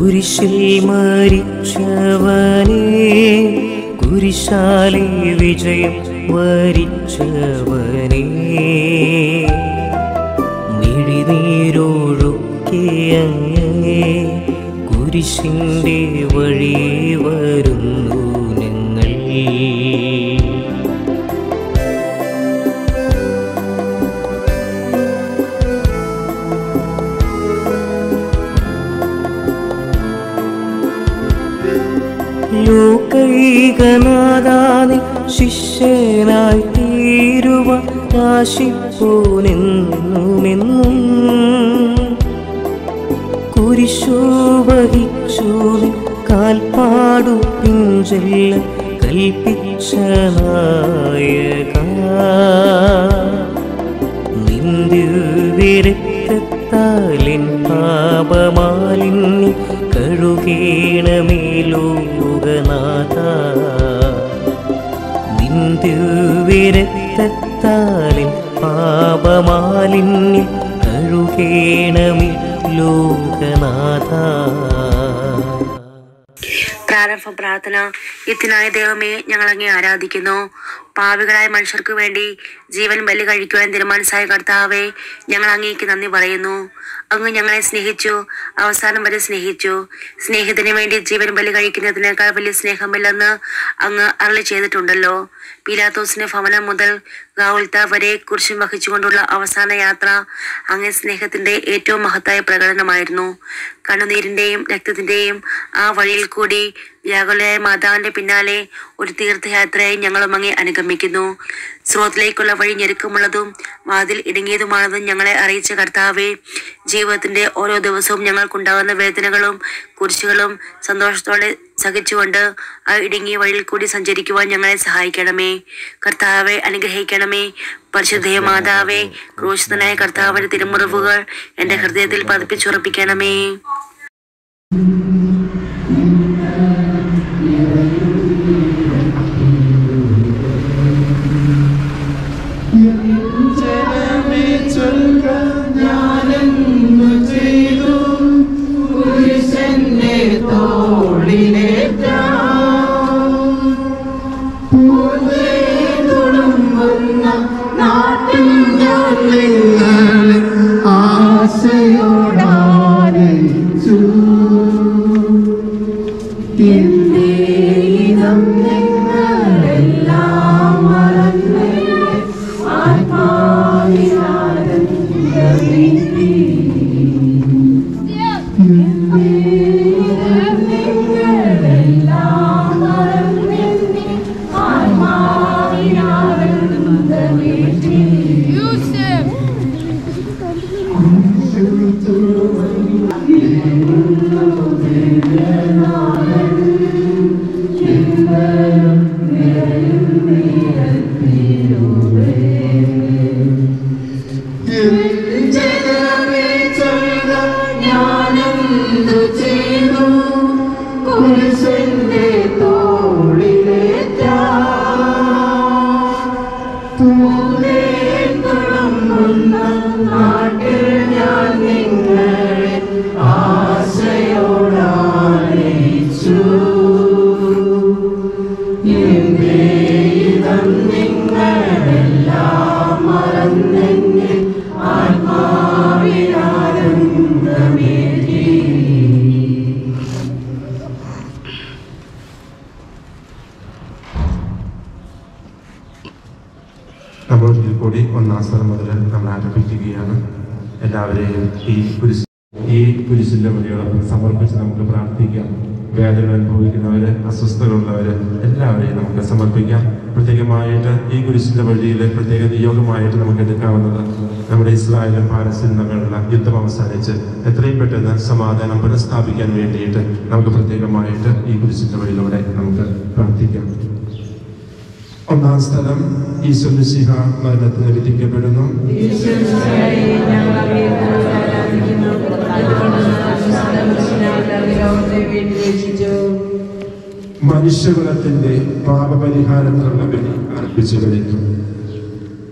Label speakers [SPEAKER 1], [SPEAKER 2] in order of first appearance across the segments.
[SPEAKER 1] കുരിശിൽ മരിച്ചവനേ, കുരിശാലെ വിജയം വരിച്ചവനേ, മിഴിനീരൊഴുക്കിയങ്ങേ കുരിശിൻ്റെ വഴി വരുന്നു ഞങ്ങൾ. ലോകൈകനാഥാനെ ശിഷ്യനായി തീരുവാൻ ആശിപ്പോനെന്നുമെന്നും കുരിശു വഹിച്ചു കാൽപ്പാടു പിഞ്ചെല്ല കൽപ്പിച്ച നായക, നിന്ദിരക്തത്താലിൻ പാപമാലിന്യം കഴുകേണമേ ലോകനാഥ, നിന്ദിരക്തത്താലിൻ പാപമാലിന്യം കഴുകേണമേ ലോകനാഥ.
[SPEAKER 2] പ്രാരംഭ പ്രാർത്ഥന. യുക്തനായ ദൈവമേ, ഞങ്ങൾ അങ്ങേ ആരാധിക്കുന്നു. പാപികളായ മനുഷ്യർക്ക് വേണ്ടി ജീവൻ ബലി കഴിക്കുവാൻ തീരുമാനിച്ചായ കർത്താവേ, ഞങ്ങൾ അങ്ങേക്ക് നന്ദി പറയുന്നു. അങ്ങ് ഞങ്ങളെ സ്നേഹിച്ചു, അവസാനം വരെ സ്നേഹിച്ചു. സ്നേഹത്തിന് വേണ്ടി ജീവൻ ബലി കഴിക്കുന്നതിനേക്കാൾ വലിയ സ്നേഹമില്ലെന്ന് അങ്ങ് അരുളി ചെയ്തിട്ടുണ്ടല്ലോ. പീലാത്തോസിന്റെ ഭവനം മുതൽ ഗാഗുൽത്ത വരെ കുരിശും വഹിച്ചുകൊണ്ടുള്ള അവസാന യാത്ര അങ്ങേ സ്നേഹത്തിന്റെ ഏറ്റവും മഹത്തായ പ്രകടനമായിരുന്നു. കണ്ണുനീരിന്റെയും രക്തത്തിന്റെയും ആ വഴിയിൽ കൂടി വ്യാകുലയായ മാതാവിന്റെ പിന്നാലെ ഒരു തീർത്ഥയാത്രയായി ഞങ്ങളും അങ്ങേ അനുഗമിക്കുന്നു. സ്രോതത്തിലേക്കുള്ള വഴി ഞെരുക്കമുള്ളതും വാതിൽ ഇടുങ്ങിയതുമാണെന്നും ഞങ്ങളെ അറിയിച്ച കർത്താവേ, ജീവിതത്തിന്റെ ഓരോ ദിവസവും ഞങ്ങൾക്കുണ്ടാകുന്ന വേദനകളും കുരിശുകളും സന്തോഷത്തോടെ സഹിച്ചുകൊണ്ട് ആ ഇടുങ്ങിയ വഴിയിൽ കൂടി സഞ്ചരിക്കുവാൻ ഞങ്ങളെ സഹായിക്കണമേ. കർത്താവെ അനുഗ്രഹിക്കണമേ. പരിശുദ്ധ മാതാവേ, ക്രൂശിതനായ കർത്താവിന്റെ തിരുമുറിവുകൾ എന്റെ ഹൃദയത്തിൽ പതിപ്പിച്ചുറപ്പിക്കണമേ.
[SPEAKER 3] നമ്മൾ ഇതിൽ കൂടി ഒന്നാം സ്ഥലം മുതൽ നമ്മൾ ആരംഭിക്കുകയാണ്. എല്ലാവരെയും ഈ കുരിശിന്റെ വഴിയോടൊപ്പം സമർപ്പിച്ച് നമുക്ക് പ്രാർത്ഥിക്കാം. വേദന അനുഭവിക്കുന്നവര്, അസ്വസ്ഥതകളുള്ളവര് എല്ലാവരെയും നമുക്ക് സമർപ്പിക്കാം. പ്രത്യേകമായിട്ട് ഈ കുരിശിന്റെ വഴിയിൽ പ്രത്യേക നിയോഗമായിട്ട് നമുക്ക് എടുക്കാവുന്നത് നമ്മുടെ ഇസ്രായേലും പാലസ്തീനും തമ്മിലുള്ള യുദ്ധം അവസാനിച്ച് എത്രയും പെട്ടെന്ന് സമാധാനം പുനഃസ്ഥാപിക്കാൻ വേണ്ടിയിട്ട് നമുക്ക് പ്രത്യേകമായിട്ട് ഈ കുരിശിന്റെ വഴിയിലൂടെ നമുക്ക് പ്രാർത്ഥിക്കാം. ഒന്നാം സ്ഥലം, ഈശോ മിശിഹ മരണത്തിന് വിധിക്കപ്പെടുന്നു. മനുഷ്യകുലത്തിന്റെ പാപപരിഹാരത്തിനുള്ള ബലി അർപ്പിച്ചു കഴിഞ്ഞു.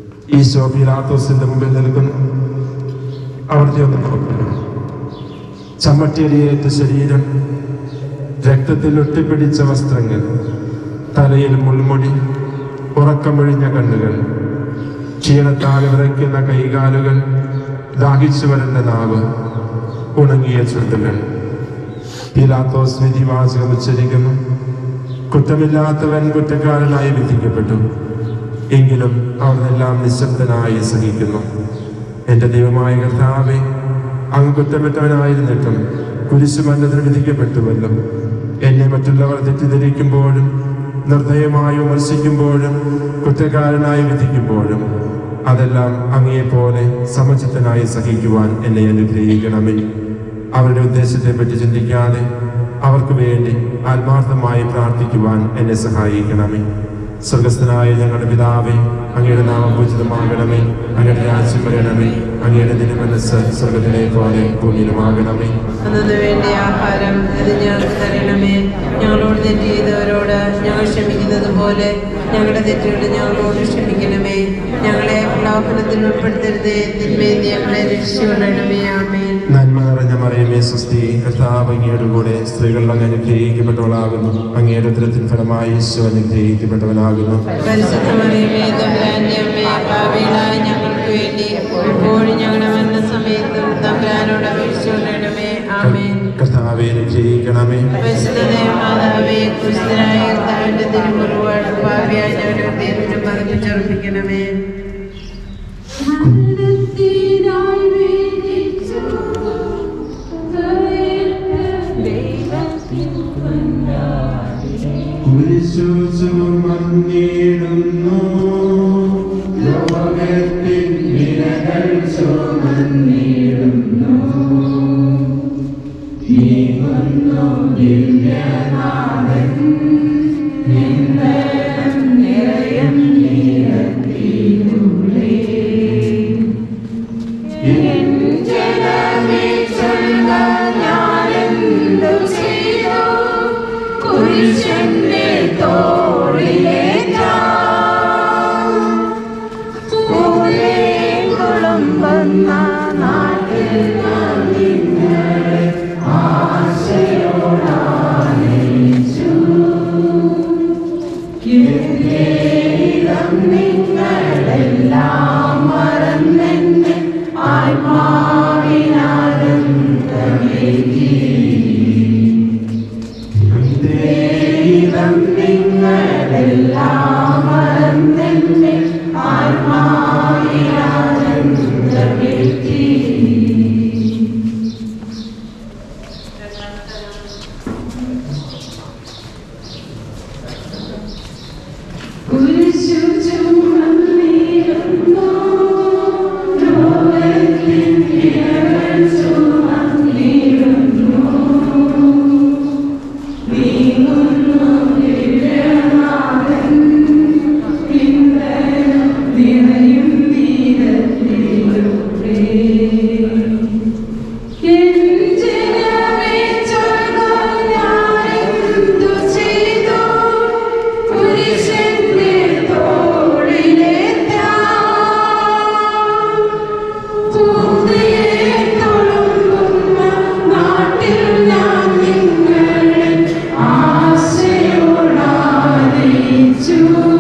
[SPEAKER 3] ഈശോ പീലാത്തോസിന്റെ മുമ്പിൽ നിൽക്കുന്നു. അവിടുത്തെ ഒന്ന് നോക്കുന്നു. ചമ്മട്ടിയടിയേറ്റ ശരീരം, രക്തത്തിൽ ഒട്ടിപ്പിടിച്ച വസ്ത്രങ്ങൾ, തലയിൽ മുൾമുടി, ഉറക്കമൊഴിഞ്ഞ കണ്ണുകൾ, ക്ഷീണത്താൽ വിറയ്ക്കുന്ന കൈകാലുകൾ, ദാഹിച്ചു വരേണ്ട നാവ്, ഉണങ്ങിയ ചുണ്ടുകൾ. പീലാത്തോസ് വിധിവാചകം ഉച്ചരിക്കുന്നു: കുറ്റമില്ലാത്തവൻ കുറ്റക്കാരനായി വിധിക്കപ്പെട്ടു, എങ്കിലും അവർന്നെല്ലാം നിശബ്ദനായി സഹിക്കുന്നു. എൻ്റെ ദൈവമായ കർത്താവേ, അങ്ങ് കുറ്റപ്പെട്ടവനായിരുന്നിട്ടും കുരിശുമരണത്തിന് വിധിക്കപ്പെട്ടുവല്ലോ. എന്നെ മറ്റുള്ളവർ തെറ്റിദ്ധരിക്കുമ്പോഴും നിർദ്ദയമായി വിമർശിക്കുമ്പോഴും കുറ്റക്കാരനായി വിധിക്കുമ്പോഴും അതെല്ലാം അങ്ങയെപ്പോലെ സമചിത്തനായി സഹിക്കുവാൻ എന്നെ അനുഗ്രഹിക്കണമേ. അവരുടെ ഉദ്ദേശത്തെപ്പറ്റി ചിന്തിക്കാതെ അവർക്ക് വേണ്ടി ആത്മാർത്ഥമായി പ്രാർത്ഥിക്കുവാൻ എന്നെ സഹായിക്കണമേ. സ്വർഗസ്ഥനായ ഞങ്ങളുടെ പിതാവേ, അങ്ങയുടെ നാമം പൂജിതമാകണമേ. അങ്ങയുടെ രാജ്യം വരണമേ. അങ്ങയുടെ തിരുമനസ്സ് സ്വർഗത്തിലെ പോലെ ഭൂമിയിലുമാകണമേ.
[SPEAKER 4] അന്നു വേണ്ടി ആഹാരം അത് ഞങ്ങൾക്ക് തരണമേ. ഞങ്ങളോട് തെറ്റ് ചെയ്തവരോട് ഞങ്ങൾ ക്ഷമിക്കുന്നത് പോലെ ഞങ്ങളുടെ തെറ്റുകൾ ഞങ്ങളോട് ക്ഷമിക്കണമേ. ഞങ്ങളെ പ്രലോഭനത്തിൽ ഉൾപ്പെടുത്തരുതേ, തിന്മയിൽ ഞങ്ങളെ രക്ഷിച്ചുകൊള്ളണമേ. ആമേൻ.
[SPEAKER 3] നന്മ നിറഞ്ഞ മറിയമേ, സ്വസ്തി, കർത്താവ് അങ്ങയുടെ കൂടെ സ്ത്രീകൾ അങ്ങ് അനുഗ്രഹിക്കപ്പെട്ടവളാകുന്നു. അങ്ങയുടെ ഉദരത്തിൻ ഫലമായി യേശു അനുഗ്രഹിക്കപ്പെട്ടവനാകുന്നു.
[SPEAKER 4] പരിശുദ്ധ മറിയമേ, തമ്പുരാന്റെ അമ്മേ, പാപികളായ ഞങ്ങൾക്ക് വേണ്ടി എപ്പോഴും ഞങ്ങളുടെ മരണസമയത്തും തമ്പുരാനോട് അപേക്ഷിച്ചുകൊള്ളണമേ. ആമേൻ.
[SPEAKER 3] കർത്താവേ, അനുഗ്രഹിക്കണമേ.
[SPEAKER 4] പരിശുദ്ധ ദേവമാതാവേ, ക്രിസ്തുനായ കർത്താവിന്റെ തിരുമുറിവുകൾ പാപിയായ ഞങ്ങളുടെ ഹൃദയത്തിലും പതിപ്പിച്ചുറപ്പിക്കണമേ.
[SPEAKER 3] കുരിശു ചുമന്നിടുന്നു, ലോകത്തിൻ വിരകൾ ചുമന്നിടുന്നു, നീങ്ങുന്നു ദിവ്യനാഥൻ, നിന്ദനം നിറയും നീരത്തിലൂടെ.
[SPEAKER 5] ജനമേ ചൊല്ലുക, ഞാനെന്തു ചെയ്തു കുരിശിന്റെ തോളിലേറ്റാം. കുളമ്പുന്ന നാട്ടിൽ ഞാൻ നിങ്ങളെ ആശയോടാനയിച്ചു. നിങ്ങളെല്ലാം മറന്നെന്നെ ആത്മാവിനാനന്ദമേകി. നിങ്ങളെല്ലാം മറന്നെന്നെ ആത്മാവിനാനന്ദമേകി. കുരിശു ചുമന്നിടുന്നു, ലോകത്തിൻ വിരകൾ ചുമന്നിടുന്നു, നീങ്ങുന്നു ദിവ്യനാഥൻ, നിന്ദനം നിറയും നീരത്തിലൂടെ. ജനമേ ചൊല്ലുക, ഞാനെന്തു ചെയ്തു കുരിശിന്റെ തോളിലേറ്റാം. പൂതിയെ തുളുമ്പുന്ന നാട്ടിൽ ഞാൻ നിങ്ങളെ ആശയോടാനയിച്ചു.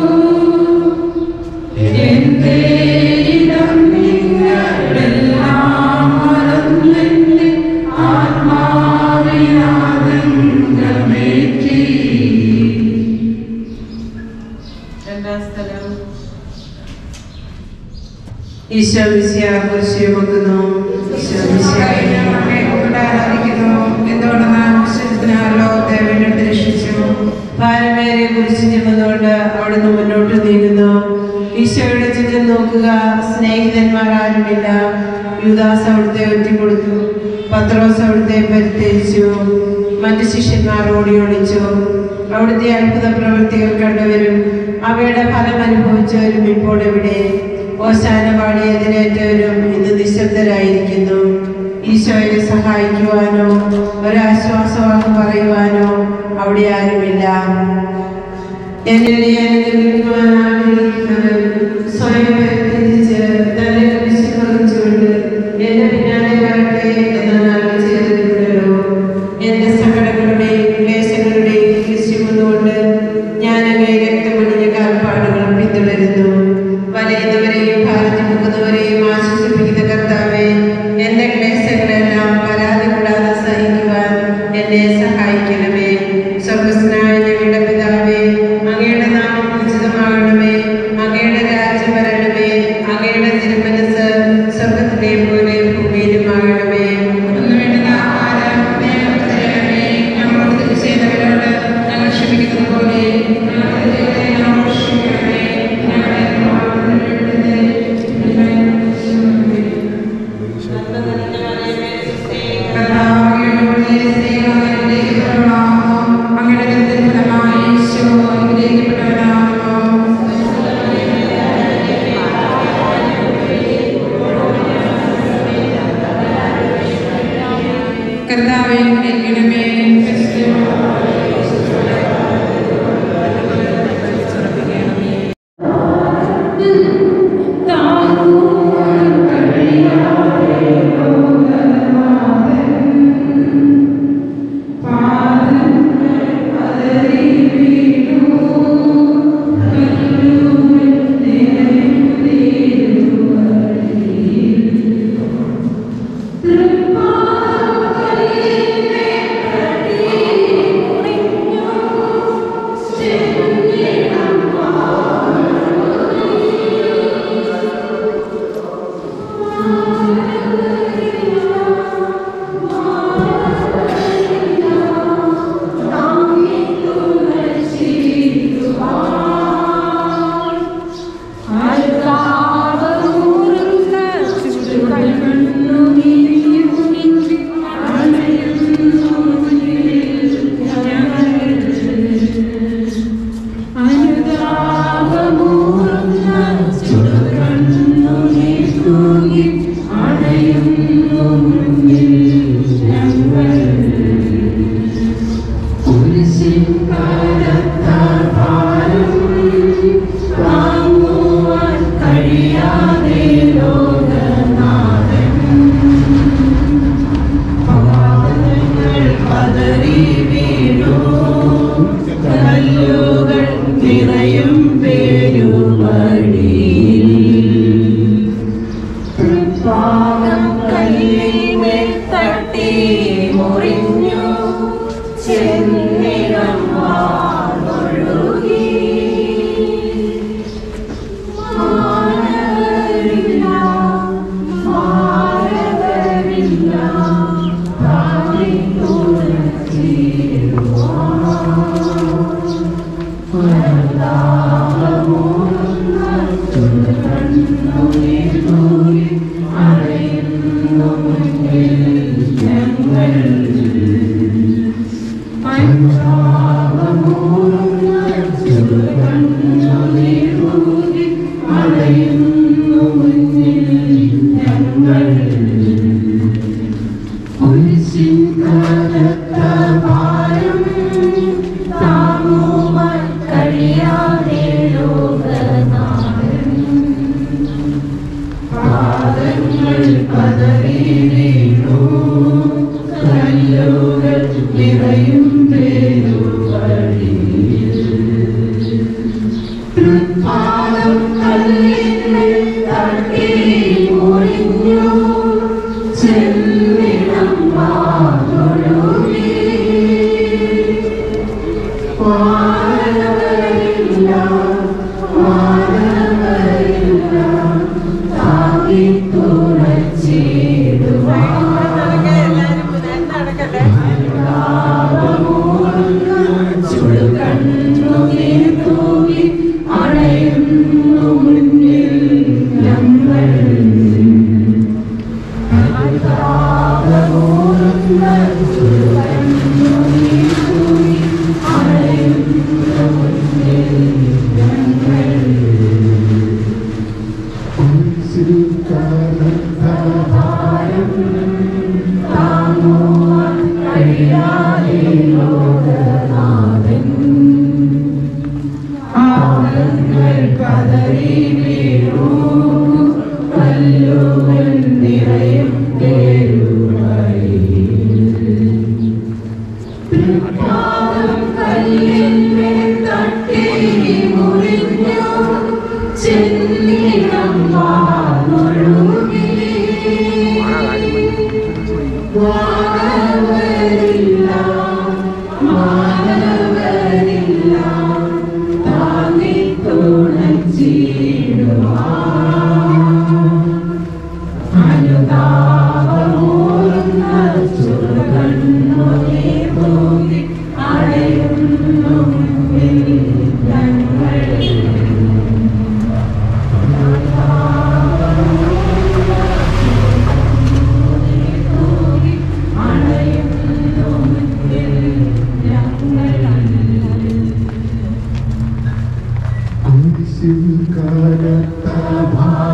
[SPEAKER 5] എന്റെ ഇടം നിങ്ങളെല്ലാം മറന്നെന്നെ ആത്മാവിനാനന്ദമേകി.
[SPEAKER 4] രണ്ടാം സ്ഥലം. ഈശോ മിശിഹായെ കുരിശിൽ ചുമക്കുന്നു. ഈശോ മിശിഹായെ ഞങ്ങളെ ആരാധിക്കുന്നു. എന്തുകൊണ്ടെന്നാൽ വിശുദ്ധനാണല്ലോ ദൈവത്തെ രക്ഷിച്ചു. ഭാരമേറിയ കുരിശിൽ ചുമന്നുകൊണ്ട് അവിടുന്ന് മുന്നോട്ട് നീങ്ങുന്നു. ഈശോയുടെ ചുറ്റും നോക്കുക, സ്നേഹിതന്മാർ ആരുമില്ല. യൂദാസ് അവിടുത്തെ ഒറ്റിക്കൊടുത്തു, പത്രോസ് അവിടുത്തെ പരിത്യജിച്ചു, മറ്റു ശിഷ്യന്മാർ ഓടിയൊളിച്ചു. അവിടുത്തെ അത്ഭുത പ്രവൃത്തികൾ കണ്ടവരും അവയുടെ ഫലം അനുഭവിച്ചവരും ഇപ്പോൾ എവിടെ? ഓശാന പാടി എതിരേറ്റവരും ഇന്ന് നിശബ്ദരായിരിക്കുന്നു. ഈശോയെ സഹായിക്കുവാനോ ഒരാശ്വാസവാക്ക് പറയുവാനോ അവിടെ ആരുമില്ല. എന്നെ അനുഗ്രഹിക്കുവാൻ ആഗ്രഹിക്കുന്നവൻ സ്വയം പരിത്യജിച്ച് തന്നെ കുരിശിൽ വഹിച്ചുകൊണ്ട് എന്റെ പിന്നാലെ വരട്ടെ എന്നാണ് ചെയ്തിട്ടുണ്ട്.
[SPEAKER 5] കർത്താവേ കേൾക്കണമേ.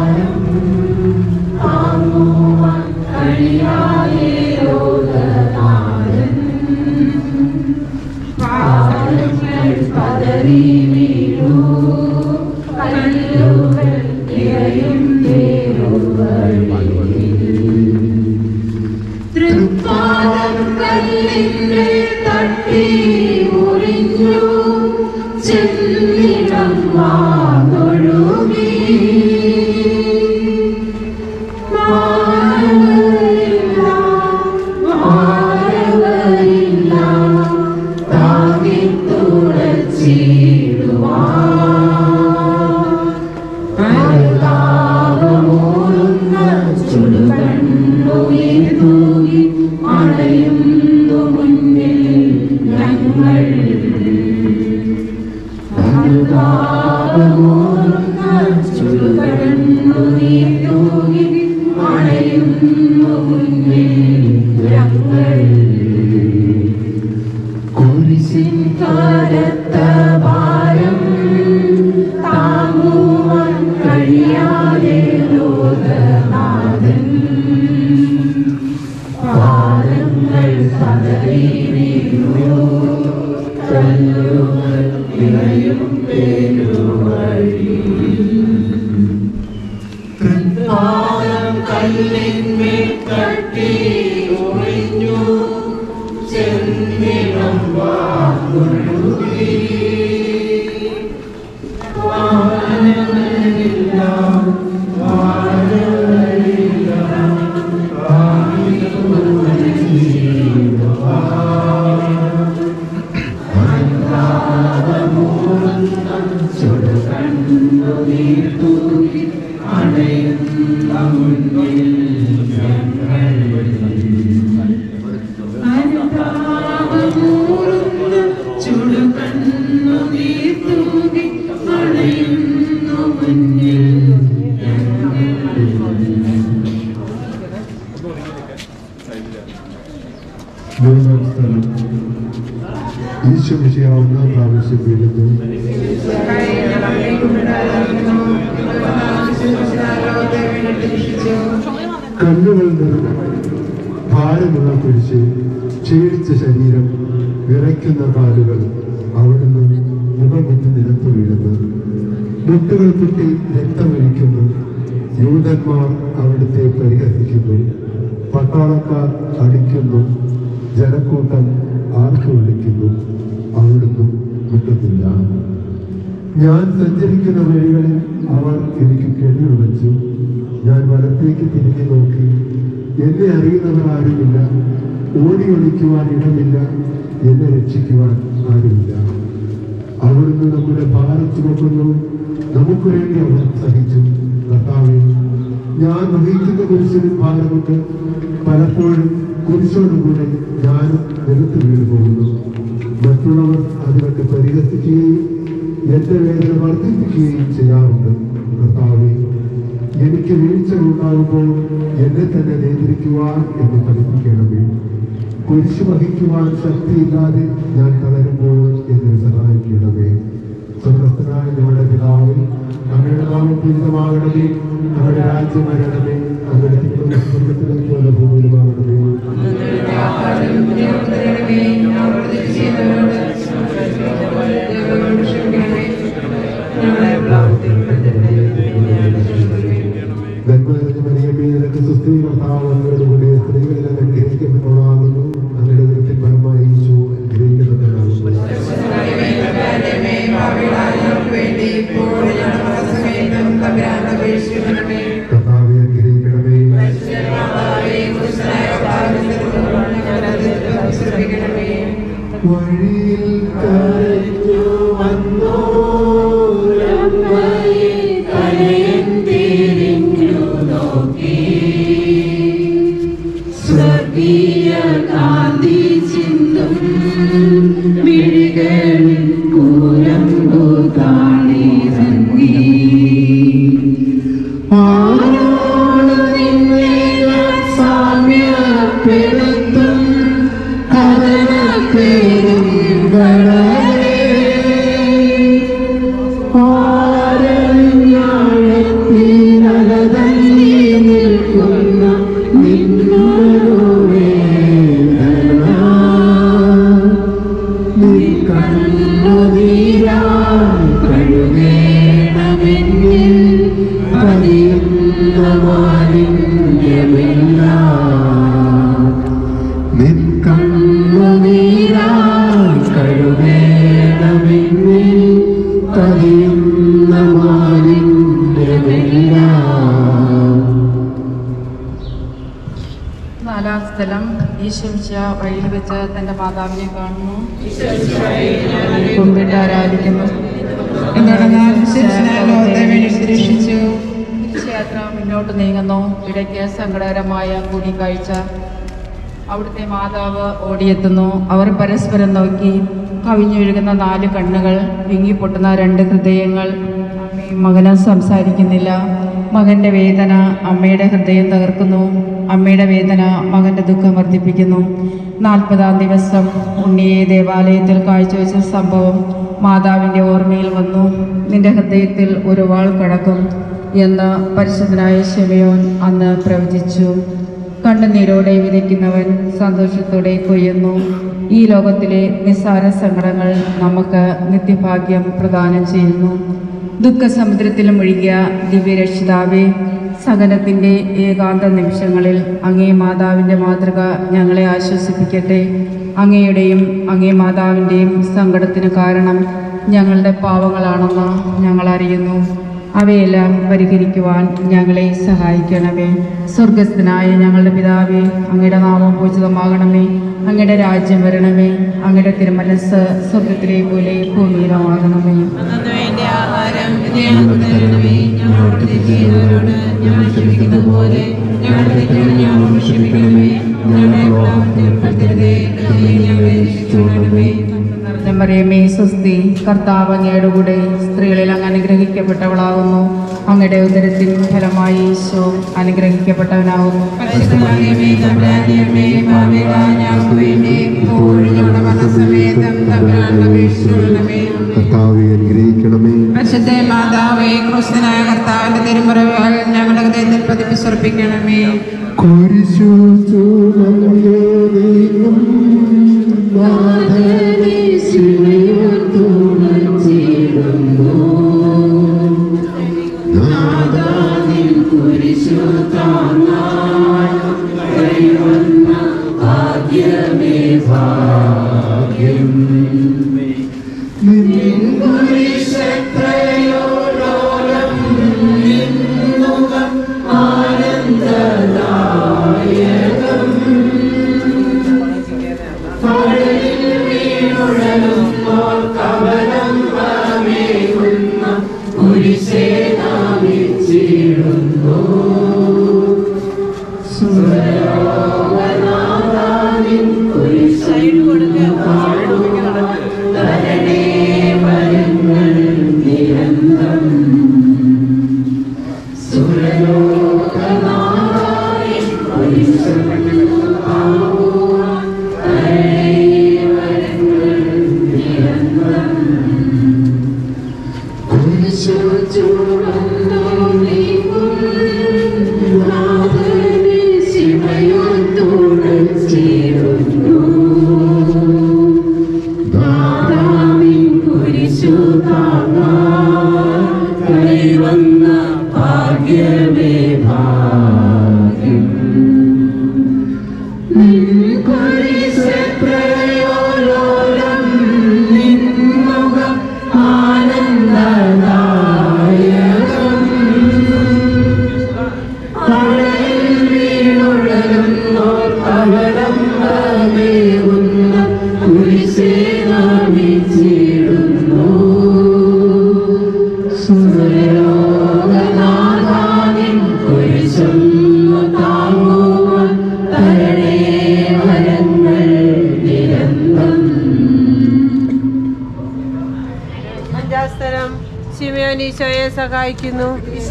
[SPEAKER 5] ഭാരം താങ്ങുവാൻ കഴിയാതെ ലോകനാഥൻ നിന്നിടം വാതൊഴുകി
[SPEAKER 6] ഈശോ വിഷയാവുന്ന പ്രാവശ്യം വീഴുന്നു. കണ്ണുകൾ നിറഞ്ഞ ഭാരമുള്ള കുരിശ്, ക്ഷീണിച്ച ശരീരം, വിറയ്ക്കുന്ന കാലുകൾ, അവിടുന്ന് മുഖമുറ്റ് നിലത്ത് വീഴുന്നു. മുട്ടുകൾ പൊട്ടി രക്തമൊലിക്കുന്നു. യൂതന്മാർ അവിടുത്തെ പരിഹസിക്കുന്നു. പട്ടാളക്കാർ അടിക്കുന്നു. ജനക്കൂട്ടം ആർത്തു വിളിക്കുന്നു. അവിടുന്ന് മുട്ടുന്നില്ല. ഞാൻ സഞ്ചരിക്കുന്ന വഴികളിൽ അവർ എനിക്ക് കെണികൾ വെച്ചു. ഞാൻ വലത്തേക്ക് തിരിഞ്ഞു നോക്കി. എന്നെ അറിയുന്നവർ ആരുമില്ല. ഓടി ഒളിക്കുവാൻ ഇടമില്ല. എന്നെ രക്ഷിക്കുവാൻ ആരുമില്ല. അവിടുന്ന് നമ്മുടെ ഭാരം ചുമക്കുന്നു. നമുക്ക് വേണ്ടി അവർ സഹിച്ചു. കർത്താവേ, ഞാൻ വഹിക്കുന്ന കുരിശിന് ഭാരമുണ്ട്. പലപ്പോഴും കുരിശോടുകൂടെ ഞാനും നിലത്ത് വീണു പോകുന്നു. മറ്റുള്ളവർ അതിനൊക്കെ പരിഹസിക്കുകയും എന്റെ വേദന വർദ്ധിപ്പിക്കുകയും ചെയ്യാറുണ്ട്. കർത്താവേ, എനിക്ക് വീഴ്ചകൾ ഉണ്ടാകുമ്പോൾ എന്നെ തന്നെ നിയന്ത്രിക്കുവാൻ എന്നെ പഠിപ്പിക്കണമേ. കുരിശ് വഹിക്കുവാൻ ശക്തിയില്ലാതെ ഞാൻ തളരുമ്പോൾ എന്നെ സഹായിക്കണമേ. സ്വർഗ്ഗസ്ഥനായ ഞങ്ങളുടെ പിതാവേ, അങ്ങയുടെ നാമം പൂജിതമാകണമേ. അങ്ങയുടെ രാജ്യം വരണമേ. അങ്ങയുടെ തിരുമനസ് സ്വർഗ്ഗത്തിലെ പോലെ ഭൂമിയിലുമാകണമേ. മറിയമേ, സുസ്ഥി കർത്താവ് അങ്ങയുടെ കൂടെ സ്ത്രീകളിൽ അനുഗ്രഹിക്കപ്പെട്ടവളാകുന്നു. അങ്ങയുടെ ഉദരത്തിൻ ഫലമായി ഈശോ അനുഗ്രഹിക്കപ്പെട്ടവനാകുന്നു. കർത്താവേ, അനുഗ്രഹിക്കണമേ. വഴിയിൽ കരഞ്ഞു വന്നോ
[SPEAKER 5] സ്വർഗീയ കാന്തി ചിന്തും മിഴികളിൽ കൂരമ്പു താണിറങ്ങി സാമ്യപ്പെടുത്തും കഥനപ്പേരും ആരഞ്ഞാഴത്തിനലതല്ലി നിൽക്കുന്ന നിന്നൊരു വേദന നീ കണ്ണുനീരാൽ കഴുകേണമെങ്കിൽ പതിയുന്ന മാലിന്യമില്ല. നിൻ കണ്ണുനീരാൽ കഴുകേണമെങ്കിൽ
[SPEAKER 7] നാലാം സ്ഥലം ഈശോമിശിഹ വഴിയിൽ വെച്ച് തൻ്റെ മാതാവിനെ കാണുന്നു, കുമ്പിട്ട് ആരാധിക്കുന്നു. യാത്ര മുന്നോട്ട് നീങ്ങുന്നു. ഇടയ്ക്ക് സങ്കടകരമായ കൂടിക്കാഴ്ച. അവിടുത്തെ മാതാവ് ഓടിയെത്തുന്നു. അവർ പരസ്പരം നോക്കി. കവിഞ്ഞൊഴുകുന്ന 4 കണ്ണുകൾ, വിങ്ങിപ്പൊട്ടുന്ന 2 ഹൃദയങ്ങൾ. മകനും സംസാരിക്കുന്നില്ല. മകൻ്റെ വേദന അമ്മയുടെ ഹൃദയം തകർക്കുന്നു. അമ്മയുടെ വേദന മകൻ്റെ ദുഃഖം വർദ്ധിപ്പിക്കുന്നു. 40-ാം ദിവസം ഉണ്ണിയെ ദേവാലയത്തിൽ കാഴ്ചവെച്ച സംഭവം മാതാവിൻ്റെ ഓർമ്മയിൽ വന്നു. നിന്റെ ഹൃദയത്തിൽ ഒരു വാൾ കടക്കും എന്ന് പരിശുദ്ധനായ ശിമയോൻ അന്ന് പ്രവചിച്ചു. കണ്ണുനീരോടെ വിതയ്ക്കുന്നവൻ സന്തോഷത്തോടെ കൊയ്യുന്നു. ഈ ലോകത്തിലെ നിസ്സാര സങ്കടങ്ങൾ നമുക്ക് നിത്യഭാഗ്യം പ്രദാനം ചെയ്യുന്നു. ദുഃഖസമുദ്രത്തിൽ മുഴുകിയ ദിവ്യരക്ഷിതാവേ, സഹനത്തിൻ്റെ ഏകാന്ത നിമിഷങ്ങളിൽ അങ്ങേ മാതാവിൻ്റെ മാതൃക ഞങ്ങളെ ആശ്വസിപ്പിക്കട്ടെ. അങ്ങയുടെയും അങ്ങേ മാതാവിൻ്റെയും സങ്കടത്തിന് കാരണം ഞങ്ങളുടെ പാവങ്ങളാണെന്ന് ഞങ്ങൾ അറിയുന്നു. അവയെല്ലാം പരിഹരിക്കുവാൻ ഞങ്ങളെ സഹായിക്കണമേ. സ്വർഗസ്ഥനായ ഞങ്ങളുടെ പിതാവേ, അങ്ങയുടെ നാമം പൂജിതമാകണമേ. അങ്ങയുടെ രാജ്യം വരണമേ. അങ്ങയുടെ തിരുമനസ്സ് സ്വർഗത്തിലെ പോലെ ഭൂമിയിലുമാകണമേ. മറിയമേ സ്വസ്തി, കർത്താവ് അങ്ങയുടെ കൂടെ സ്ത്രീകളിൽ അങ്ങ് അനുഗ്രഹിക്കപ്പെട്ടവളാകുന്നു. അങ്ങയുടെ ഉദരത്തിൻ ഫലമായി ഈശോ അനുഗ്രഹിക്കപ്പെട്ടവനാകുന്നു.
[SPEAKER 4] പരിശുദ്ധ മാതാവേ, ക്രിസ്തുനായ കർത്താവിന്റെ തിരുമുറവുകൾ ഞങ്ങളുടെ ഹൃദയത്തിൽ പതിപ്പിച്ചുറപ്പിക്കണമേ. ശിമയോൻ ഈശോയെ സഹായിക്കുന്നു.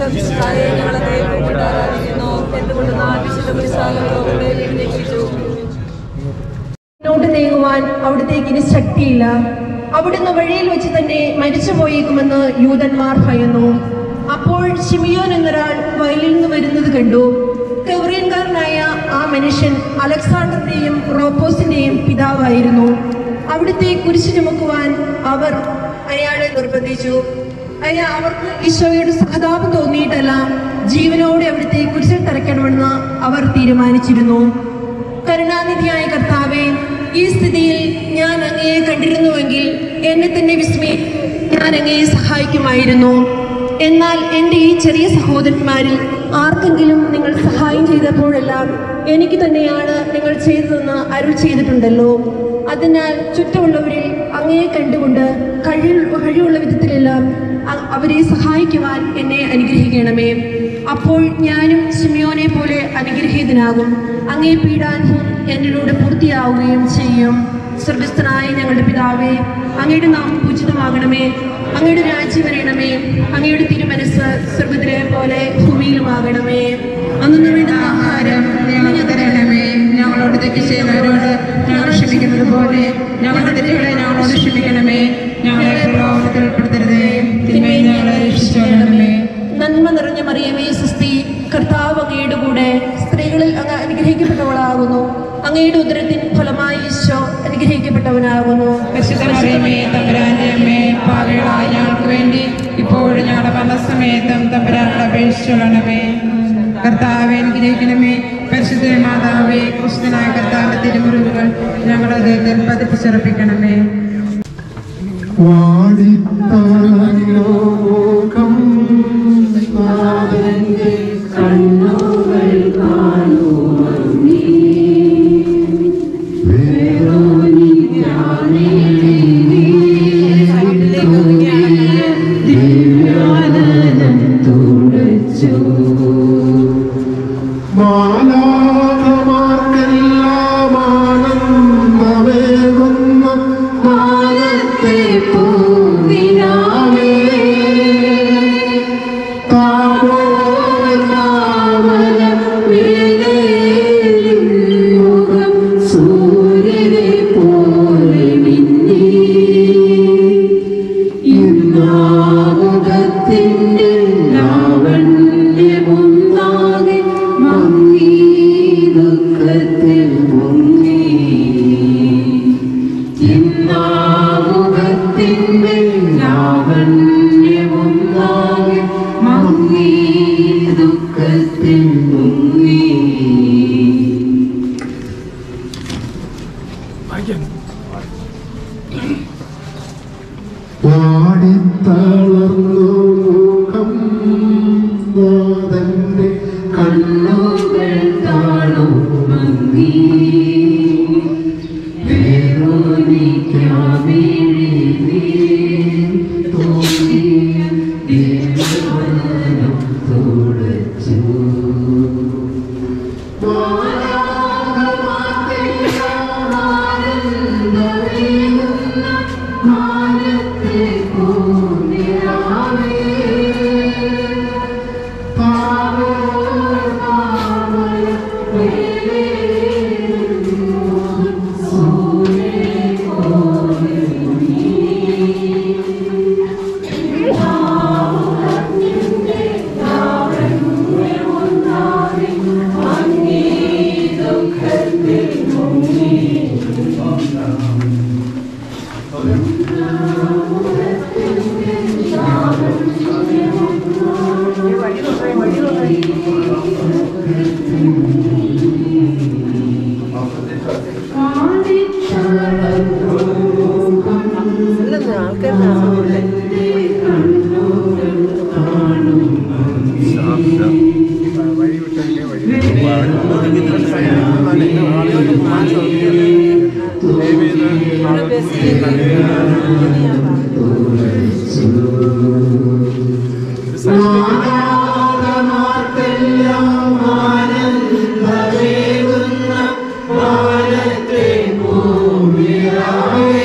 [SPEAKER 8] മുന്നോട്ട് നീങ്ങുവാൻ അവിടത്തേക്ക് ഇനി ശക്തിയില്ല. അവിടുന്ന് വഴിയിൽ വെച്ച് തന്നെ മരിച്ചു പോയേക്കുമെന്ന് യൂതന്മാർ ഭയന്നു. അപ്പോൾ ശിമയോൻ എന്നൊരാൾ വയലിൽ നിന്ന് വരുന്നത് കണ്ടു. കെവറിയൻകാരനായ ആ മനുഷ്യൻ അലക്സാണ്ടറിന്റെയും റോപ്പോസിന്റെയും പിതാവായിരുന്നു. അവിടുത്തെ കുരിശ് ചുമക്കുവാൻ അവർ അയാളെ നിർബന്ധിച്ചു. അവർക്ക് ഈശോയുടെ സഹതാപം തോന്നിയിട്ടല്ല, ജീവനോടെ അവിടുത്തെ കുരിശിൽ തറയ്ക്കണമെന്ന് അവർ തീരുമാനിച്ചിരുന്നു. കരുണാനിധിയായ കർത്താവേ, ഈ സ്ഥിതിയിൽ ഞാൻ അങ്ങയെ കണ്ടിരുന്നുവെങ്കിൽ എന്നെ തന്നെ ഞാൻ അങ്ങയെ സഹായിക്കുമായിരുന്നു. എന്നാൽ എൻ്റെ ഈ ചെറിയ സഹോദരന്മാരിൽ ആർക്കെങ്കിലും നിങ്ങൾ സഹായം ചെയ്തപ്പോഴെല്ലാം എനിക്ക് തന്നെയാണ് നിങ്ങൾ ചെയ്തതെന്ന് അരുൾ ചെയ്തിട്ടുണ്ടല്ലോ. അതിനാൽ ചുറ്റുമുള്ളവരിൽ അങ്ങയെ കണ്ടുകൊണ്ട് കഴിവുള്ള വിധത്തിലെല്ലാം അവരെ സഹായിക്കുവാൻ എന്നെ അനുഗ്രഹിക്കണമേ. അപ്പോൾ ഞാനും ശിമിയോനെ പോലെ അനുഗ്രഹീതനാകും. അങ്ങേ പീഡാനുഭവം എന്നിലൂടെ പൂർത്തിയാവുകയും ചെയ്യും. സ്വർഗസ്ഥനായ ഞങ്ങളുടെ പിതാവേ, അങ്ങയുടെ നാമം പൂജിതമാകണമേ. അങ്ങയുടെ രാജ്യം വരണമേ. അങ്ങയുടെ തിരുമനസ് സ്വർഗത്തിലെ പോലെ ഭൂമിയിലുമാകണമേ. അന്നു വേണ്ട ആഹാരം ഞങ്ങൾക്ക് തരണമേ. ഞങ്ങളോട് തെറ്റ് ചെയ്യുന്നവരോട് ഞങ്ങൾ ക്ഷമിക്കുന്നത് പോലെ ഞങ്ങളുടെ തെറ്റുകളെ ഞങ്ങളോട് ക്ഷമിക്കണമേ. ഞങ്ങളെ പ്രലോഭനത്തിൽ ഉൾപ്പെടുത്തരുതേ, തിന്മയിൽ ഞങ്ങളെ രക്ഷിച്ചുകൊള്ളണമേ. നന്മ നിറഞ്ഞ മറിയമേ സ്വസ്തി, കർത്താവ് അങ്ങയുടെ കൂടെ സ്ത്രീകളിൽ അങ്ങ് അനുഗ്രഹിക്കപ്പെട്ടവളാകുന്നു. അങ്ങയുടെ ഉദരത്തിൻ ഫലമായി ഈശോ അനുഗ്രഹിക്കപ്പെട്ടവനാകുന്നു.
[SPEAKER 7] പരിശുദ്ധ മറിയമേ തമ്പുരാന്റെ അമ്മേ, പാപികളായ ഞങ്ങൾക്ക് വേണ്ടി ഇപ്പോഴും ഞങ്ങളുടെ മരണസമയത്തും തമ്പുരാനോട് അപേക്ഷിച്ചുകൊള്ളണമേ. കർത്താവെ അനുഗ്രഹിക്കണമേ. പരിശുദ്ധ മാതാവേ, കൃഷ്ണനായ കർത്താവിന്റെ തിരുമുറിവുകൾ ഞങ്ങളുടെ ഹൃദയത്തിൽ പതിപ്പിച്ചുറപ്പിക്കണമേ.
[SPEAKER 5] വാടിത്തളർന്നോകം നാഥന്റെ കണ്ണുകൾ കാണുമങ്ങി ദിവ്യാനനം തുടച്ചു. മാലാഖമാർക്കെല്ലാം ആനന്ദമേകുന്ന മാനത്തെ പൂവിനാവേ താപോർനാമല വേലയിൽ മുഖം സൂര്യനെ പോലെ മിന്നി. ഇന്നാമുഖത്തിൻ്റെ ലാവണ്യമൊന്നാകെ മങ്ങി, ദുഃഖത്തിൽ മുങ്ങി. ഇന്നാമുഖത്തിൻ്റെ ലാവണ്യമൊന്നാകെ മങ്ങി, ദുഃഖത്തിൽ മുങ്ങി. വാടിത്തളർന്നു മുഖം നാഥന്റെ കണ്ണുകൾ കാണും മങ്ങി. വേദനിക്കാമിഴിനീർ തോന്നിയ ദിവ്യാനനം തുടച്ചു. മാലാഖമാർക്കെല്ലാം ആനന്ദമേകുന്ന മാനത്തെ പൂനിലാവേ താപോർനാമല വേലയിൽ സൂര്യനെ പോലെ മിന്നി. ഇന്നാമുഖത്തിൻ്റെ ലാവണ്യമൊന്നാകെ മങ്ങി, ദുഃഖത്തിൽ മുങ്ങി. മാലാഖമാർക്കെല്ലാം ആനന്ദമേകുന്ന മാനത്തെ പൂനിലാവേ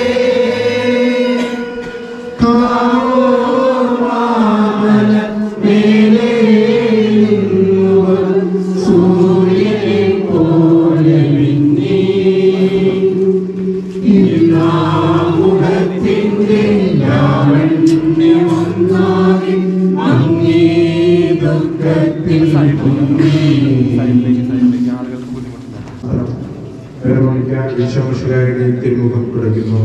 [SPEAKER 5] താപോർനാമല വേലയിൽ സൂര്യനെ പോലെ മിന്നി. ഇന്നാമുഖത്തിൻ്റെ ലാവണ്യമൊന്നാകെ മങ്ങി, ദുഃഖത്തിൽ മുങ്ങി. ഈശോമിശിഹായുടെ തിരുമുഖം കുടയ്ക്കുന്നു.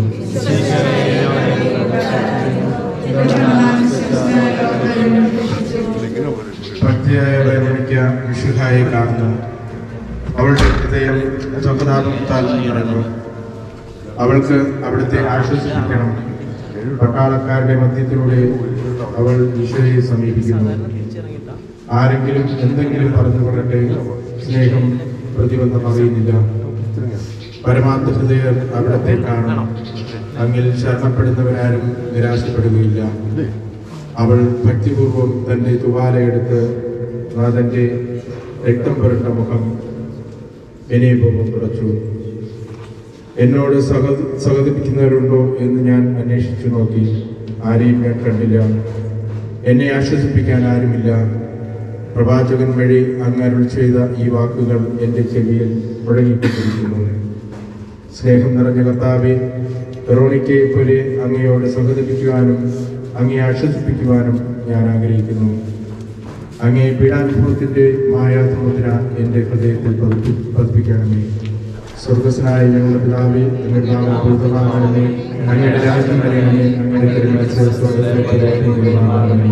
[SPEAKER 5] ഭക്തിയായ വേദനയ്ക്ക് മിശിഹായെ കാണുന്നു. അവളുടെ ഹൃദയം സ്വപ്നാത്മത്താൽ നിറഞ്ഞു. അവൾക്ക് അവിടുത്തെ ആശ്വസിപ്പിക്കണം. പട്ടാളക്കാരുടെ മധ്യത്തിലൂടെ അവൾ ഈശോയെ സമീപിക്കുന്നു. ആരെങ്കിലും എന്തെങ്കിലും പറഞ്ഞു കൊള്ളട്ടെ, സ്നേഹം പ്രതിബന്ധം അറിയുന്നില്ല. പരമാർത്ഥ ഹൃദയർ അവിടത്തെ കാണണം. അങ്ങിൽ ശരണപ്പെടുന്നവരാരും നിരാശപ്പെടുകയില്ല. അവൾ ഭക്തിപൂർവം തന്റെ തുവാലയെടുത്ത് നാഥന്റെ രക്തം പുരണ്ട മുഖം വിനയപൂർവ്വം തുടച്ചു. എന്നോട് സഹതപിക്കുന്നവരുണ്ടോ എന്ന് ഞാൻ അന്വേഷിച്ചു നോക്കി. ആരെയും ഞാൻ കണ്ടില്ല. എന്നെ ആശ്വസിപ്പിക്കാൻ ആരുമില്ല. പ്രവാചകൻ വഴി അങ്ങ് അരുൾ ചെയ്ത ഈ വാക്കുകൾ എൻ്റെ ചെവിയിൽ മുഴങ്ങിക്കൊണ്ടിരിക്കുന്നു. സ്നേഹം നിറഞ്ഞ കർത്താവേ, വെറോണിക്കയെ പോലെ അങ്ങയോട് സഹതപിക്കുവാനും അങ്ങയെ ആശ്വസിപ്പിക്കുവാനും ഞാൻ ആഗ്രഹിക്കുന്നു. അങ്ങേ പീഡാനുഭവത്തിൻ്റെ മായാത്മമുദ്ര എൻ്റെ ഹൃദയത്തിൽ പതിപ്പിക്കണമേ. സ്വർഗസ്നായ ഞങ്ങളുടെ പിതാവേ, അങ്ങയുടെ നാമം പൂജിതമാകണമേ. അങ്ങയുടെ രാജ്യം വരണമേ. അങ്ങയുടെ തിരുമനസ്സ് സ്വർഗ്ഗത്തിലെ പോലെ ഭൂമിയിലുമാകണമേ.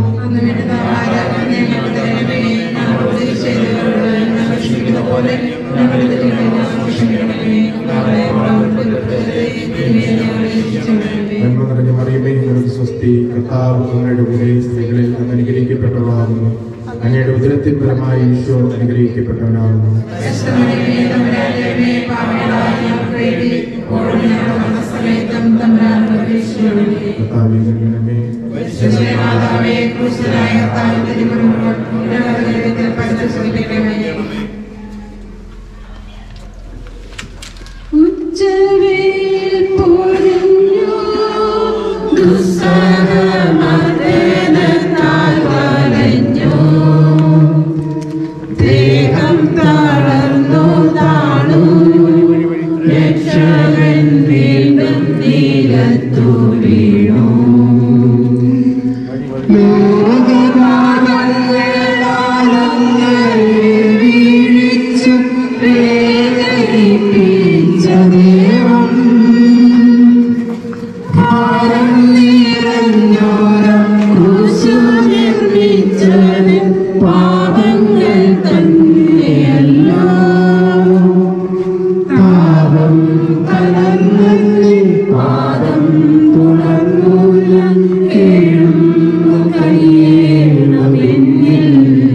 [SPEAKER 5] നന്മ നിറഞ്ഞ മറിയമേ, നിനക്ക് സ്വസ്തി. കർത്താവ് അങ്ങയുടെ കൂടെ സ്ത്രീകളിൽ അങ്ങ് അനുഗ്രഹിക്കപ്പെട്ടവളാകുന്നു. അങ്ങയുടെ ഉദരത്തിൻ ഫലമായി ഈശോ അനുഗ്രഹിക്കപ്പെട്ടവനാകുന്നു.
[SPEAKER 9] ഉച്ചവേൽ പൊഴിഞ്ഞു ദുസ്സഹമർദ്ദനത്താൽ വലഞ്ഞു. ദേഹം തളർന്നു താണു. രക്ഷകൻ വീണ്ടും നിലത്തു വീണു. വീഴിച്ചു വേദനിപ്പിച്ച ദൈവം ഭാരം നിറഞ്ഞോരം ക്രൂശു നിർമ്മിച്ചത് പാപങ്ങൾ തന്നെയല്ലോ. പാപം കലർന്നേ പാദം തുറന്നു ഞാൻ കേഴുന്നു കഴിയണമെന്നിൽ.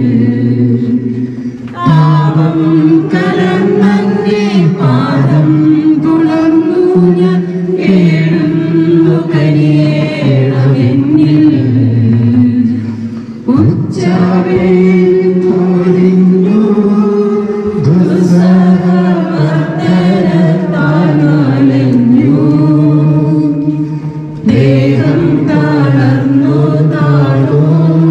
[SPEAKER 9] പാപം കലർന്നേ പാദം തുറന്നു ഞാൻ കേഴുന്നു കഴിയണമെന്നിൽ. ഉച്ചവേൽ പൊഴിഞ്ഞു ദുസ്സഹമർദ്ദനത്താൽ വലഞ്ഞു. ദേഹം തളർന്നു താണു.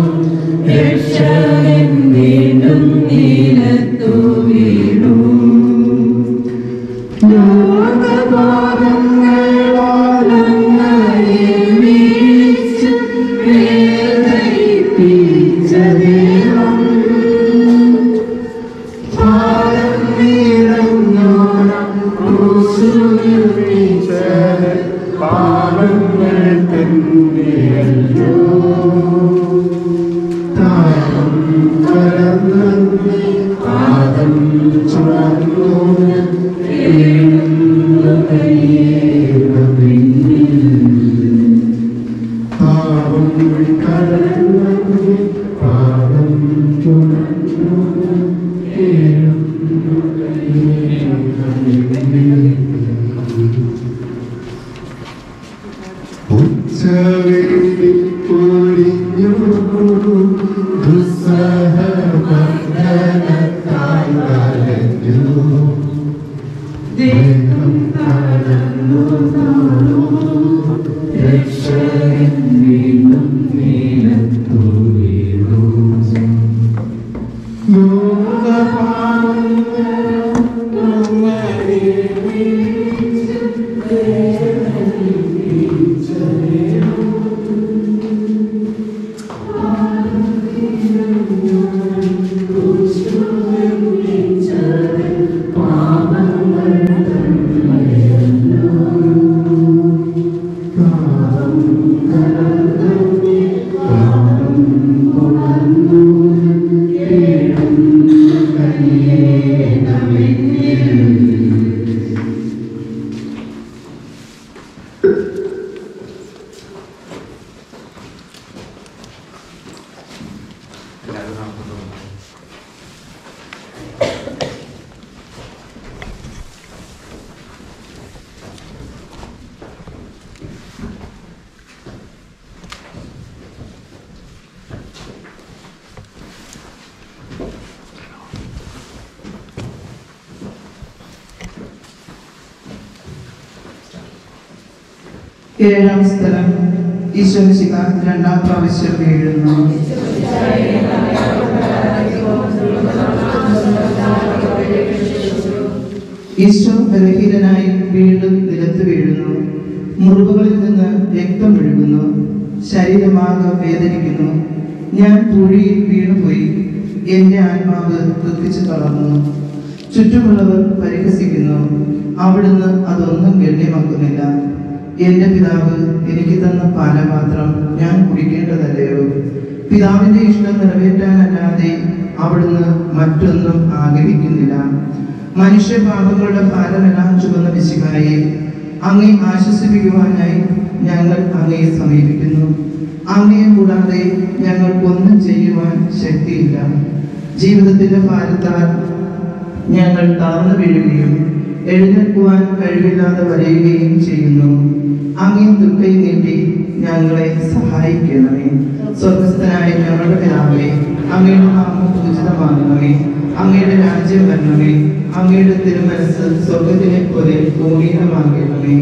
[SPEAKER 9] രക്ഷകൻ വീണ്ടും നിലത്തു വീണു. ലോകപാപങ്ങളാൽ അങ്ങയെ വീഴിച്ചു വേദനിപ്പിച്ച ദൈവം ഭാരം നിറഞ്ഞോരം ക്രൂശു നിർമ്മിച്ചത് പാപങ്ങൾ തന്നെയല്ലോ. താപം കലർന്നേ പാദം ചുമന്നു കേഴുന്നു കഴിയണമെന്നിൽ. പാപം കലർന്നേ പാദം ചുമന്നു കേഴുന്നു കഴിയണമെന്നിൽ. ഉച്ചവേൽ പൊഴിഞ്ഞു ദുസ്സഹമർദ്ദനത്താൽ വലഞ്ഞു. ദേഹം തളർന്നു
[SPEAKER 10] ഏഴാം സ്ഥലം ഈശോ മിശിഹ രണ്ടാം പ്രാവശ്യം വീഴുന്നു. ഈശോ ബലഹീനനായി വീണ്ടും നിലത്ത് വീഴുന്നു. മുറിവുകളിൽ നിന്ന് രക്തം ഒഴുകുന്നു. ശരീരമാകെ വേദനിക്കുന്നു. ഞാൻ കുഴിയിൽ വീണുപോയി. എന്റെ ആത്മാവ് ദുഃഖിച്ചു തളർന്നു. ചുറ്റുമുള്ളവർ പരിഹസിക്കുന്നു. അവിടുന്ന് അതൊന്നും ഗണ്യമാക്കുന്നില്ല. എന്റെ പിതാവ് എനിക്ക് തന്ന പാനപാത്രം ഞാൻ കുടിക്കേണ്ടതല്ലയോ? പിതാവിന്റെ ഇഷ്ടം നിറവേറ്റാനല്ലാതെ അവിടുന്ന് മറ്റൊന്നും ആഗ്രഹിക്കുന്നില്ല. മനുഷ്യ പാപങ്ങളുടെ ഭാരമെല്ലാം ചുമന്ന മിശിഹായെ, അങ്ങേ ആശ്വസിപ്പിക്കുവാനായി ഞങ്ങൾ അങ്ങയെ സമീപിക്കുന്നു. അങ്ങയെ കൂടാതെ ഞങ്ങൾക്കൊന്നും ചെയ്യുവാൻ ശക്തിയില്ല. ജീവിതത്തിന്റെ ഭാരത്താൽ ഞങ്ങൾ താഴ്ന്നു വീഴുകയും എഴുന്നേൽക്കുവാൻ കഴിവില്ലാതെ വരയുകയും ചെയ്യുന്നു. അങ്ങേ തൃക്കൈ നീട്ടി ഞങ്ങളെ സഹായിക്കണമേ. സ്വർഗസ്ഥനായ ഞങ്ങളുടെ പിതാവേ, അങ്ങയുടെ നാമം പൂജിതമാകണമേ. അങ്ങയുടെ രാജ്യം വരണമേ. അങ്ങയുടെ തിരുമനസ് സ്വർഗത്തിലെ പോലെ ഭൂമിയിലുമാകണമേ.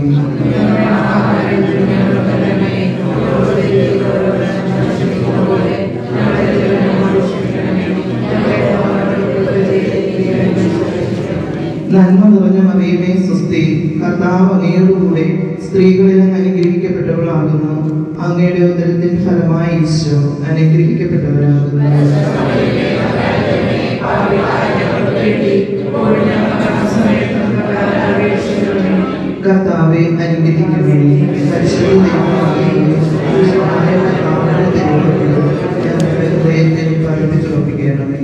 [SPEAKER 10] നന്മ നിറഞ്ഞ മറിയമേ സ്വസ്തി, കർത്താവ് അങ്ങയോടുകൂടെ സ്ത്രീകളിൽ അനുഗ്രഹിക്കപ്പെട്ടവളാകുന്നു. അങ്ങയുടെ ഉദരത്തിൻ ഫലമായി ഈശോ അനുഗ്രഹിക്കപ്പെട്ടവരാകുന്നു. കർത്താവെ അനുഗ്രഹിക്കണമേ. പഠിപ്പിച്ചുറപ്പിക്കണമേ.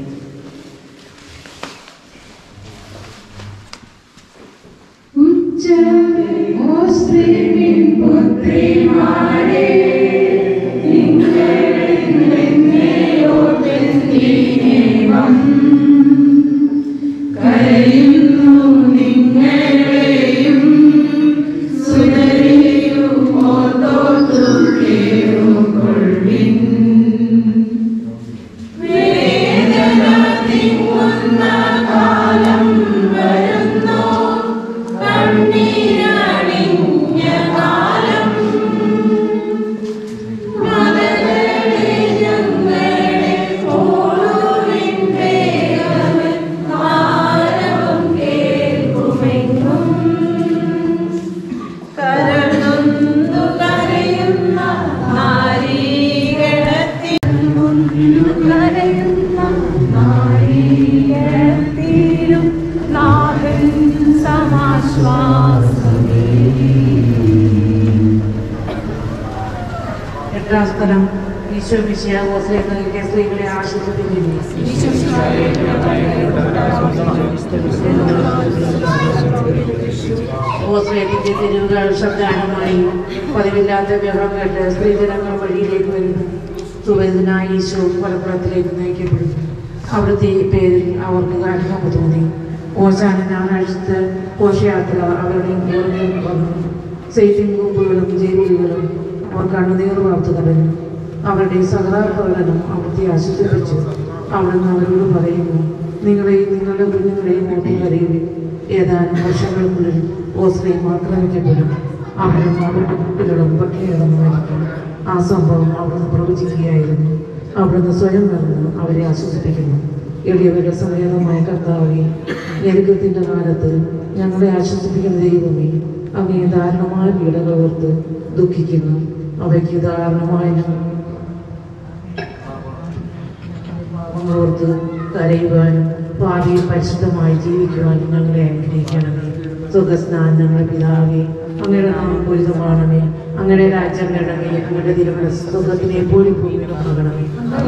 [SPEAKER 7] സ്ഥലം ഈശോ മിശിഹാ ഓസ്ലേഖനയിലെ സ്ത്രീകളെ ആശ്വസിപ്പിക്കുന്നു. ഓസ്ലേഖിന്റെ തെരുവുകൾ ശബ്ദാനമായി പതിവില്ലാത്ത ബഹളം കേട്ട് സ്ത്രീജനങ്ങൾ വഴിയിലേക്ക് വരുന്നു. സുവേദനായ ഈശോ പലപ്പുറത്തിലേക്ക് നയിക്കപ്പെടുന്നു. അവിടുത്തെ പേരിൽ അവർക്ക് അനുഭവം തോന്നി. ഓശാന ഞായറാഴ്ചത്തെ ഘോഷയാത്ര അവരുടെ ഓർമ്മയിൽ വന്നു. സെയ്റ്റിംഗ് ഗ്രൂപ്പുകളും ജയിലുകളും അവർ കണ്ണുനീർ വാർത്തു കടന്നു. അവരുടെ സഹതാപ്രകടനം അവിടുത്തെ ആശ്വസിപ്പിച്ചു. അവിടുന്ന് അവരോട് പറയുന്നു, നിങ്ങളെയും നിങ്ങളുടെ കുഞ്ഞുങ്ങളെയും ഓർമ്മ കരയുവിൻ. ഏതാനും വർഷങ്ങൾക്കുള്ളിൽ ഓസ്ലേം ആക്രമിക്കപ്പെടും. അവരും അവരുടെ കുട്ടികളും പട്ടിണികളും മരിക്കും. ആ സംഭവം അവിടുന്ന് പ്രവചിക്കുകയായിരുന്നു. അവിടുന്ന് സ്വയം വന്ന് അവരെ ആശ്വസിപ്പിക്കുന്നു. എളിയവരുടെ സമേതമായ കർത്താവേ, ഞെരുക്കത്തിൻ്റെ കാലത്ത് ഞങ്ങളെ ആശ്വസിപ്പിക്കുന്ന ദൈവമേ, അങ്ങേ ദാരുണമായ പീഡകൾ ഓർത്ത് ദുഃഖിക്കുന്നു. അവയ്ക്ക് ദാരുണമായ ഓർത്ത് കരയുവാനും ഭാവിയിൽ പരിശുദ്ധമായി ജീവിക്കുവാനും ഞങ്ങളെ അനുഗ്രഹിക്കണമേ. സ്വർഗസ്നാൻ ഞങ്ങളുടെ പിതാവേ, അങ്ങയുടെ നാമം പൂജിതമാണമേ. അങ്ങയുടെ രാജ്യം വരണമേ. അങ്ങയുടെ തിരുമനസ്സ് സ്വർഗത്തിലെ എപ്പോഴും ഭൂമിയിലുമാകണമേ.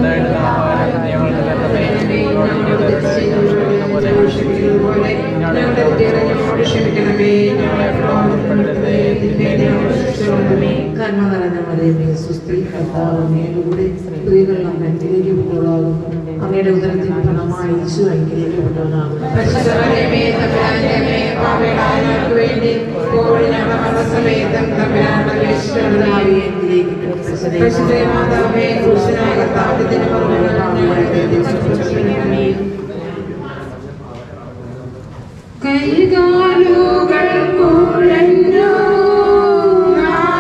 [SPEAKER 7] കന്മ നിറഞ്ഞ മറിയമേ സുസ്ഥി, കർത്താവ് അങ്ങയുടെ സ്ത്രീകൾ നമ്മെ അനുഗ്രഹിക്കപ്പെട്ടവളാകുന്നു. അങ്ങയുടെ ഉദരത്തിൻ ഫലമായി ഈശോ അനുഗ്രഹിക്കപ്പെട്ടവനാകുന്നു.
[SPEAKER 4] കൈകാലുകൾ കുഴഞ്ഞു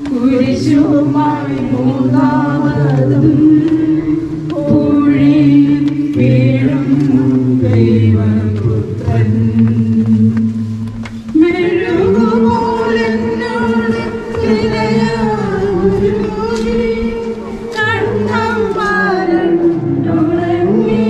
[SPEAKER 11] കുരിശുമായി മൂന്നാമതും പൂഴിയിൽ വീഴും ദൈവപുത്രൻ മെഴുകുപോലെന്നോട് ഹൃദയമൊരുങ്ങി കണ്ഠം വരണ്ടുണങ്ങി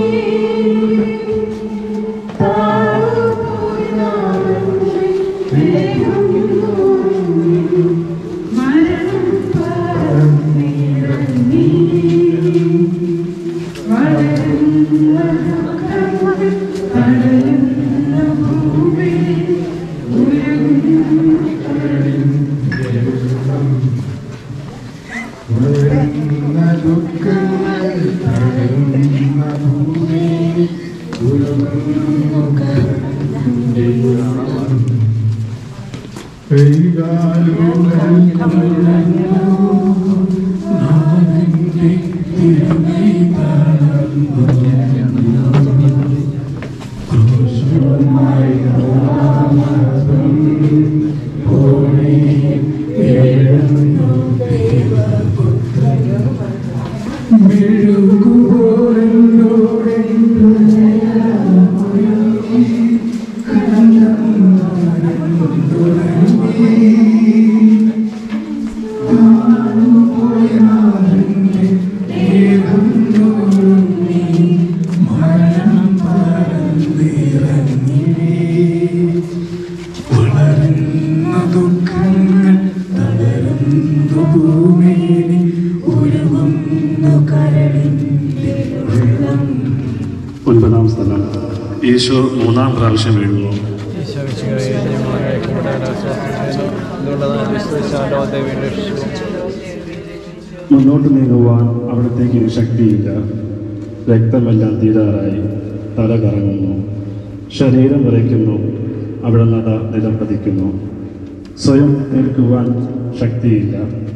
[SPEAKER 12] ഒൻപതാം സ്ഥലം ഈശോ മൂന്നാം പ്രാവശ്യം എഴുതുന്നു. മുന്നോട്ട് നീങ്ങുവാൻ അവിടത്തേക്ക് ശക്തിയില്ല. രക്തമെല്ലാം തീരാറായി. തല കറങ്ങുന്നു, ശരീരം വിറയ്ക്കുന്നു, അവിടെ നട നിലം പതിക്കുന്നു. സ്വയം നിൽക്കുവാൻ ശക്തിയില്ല.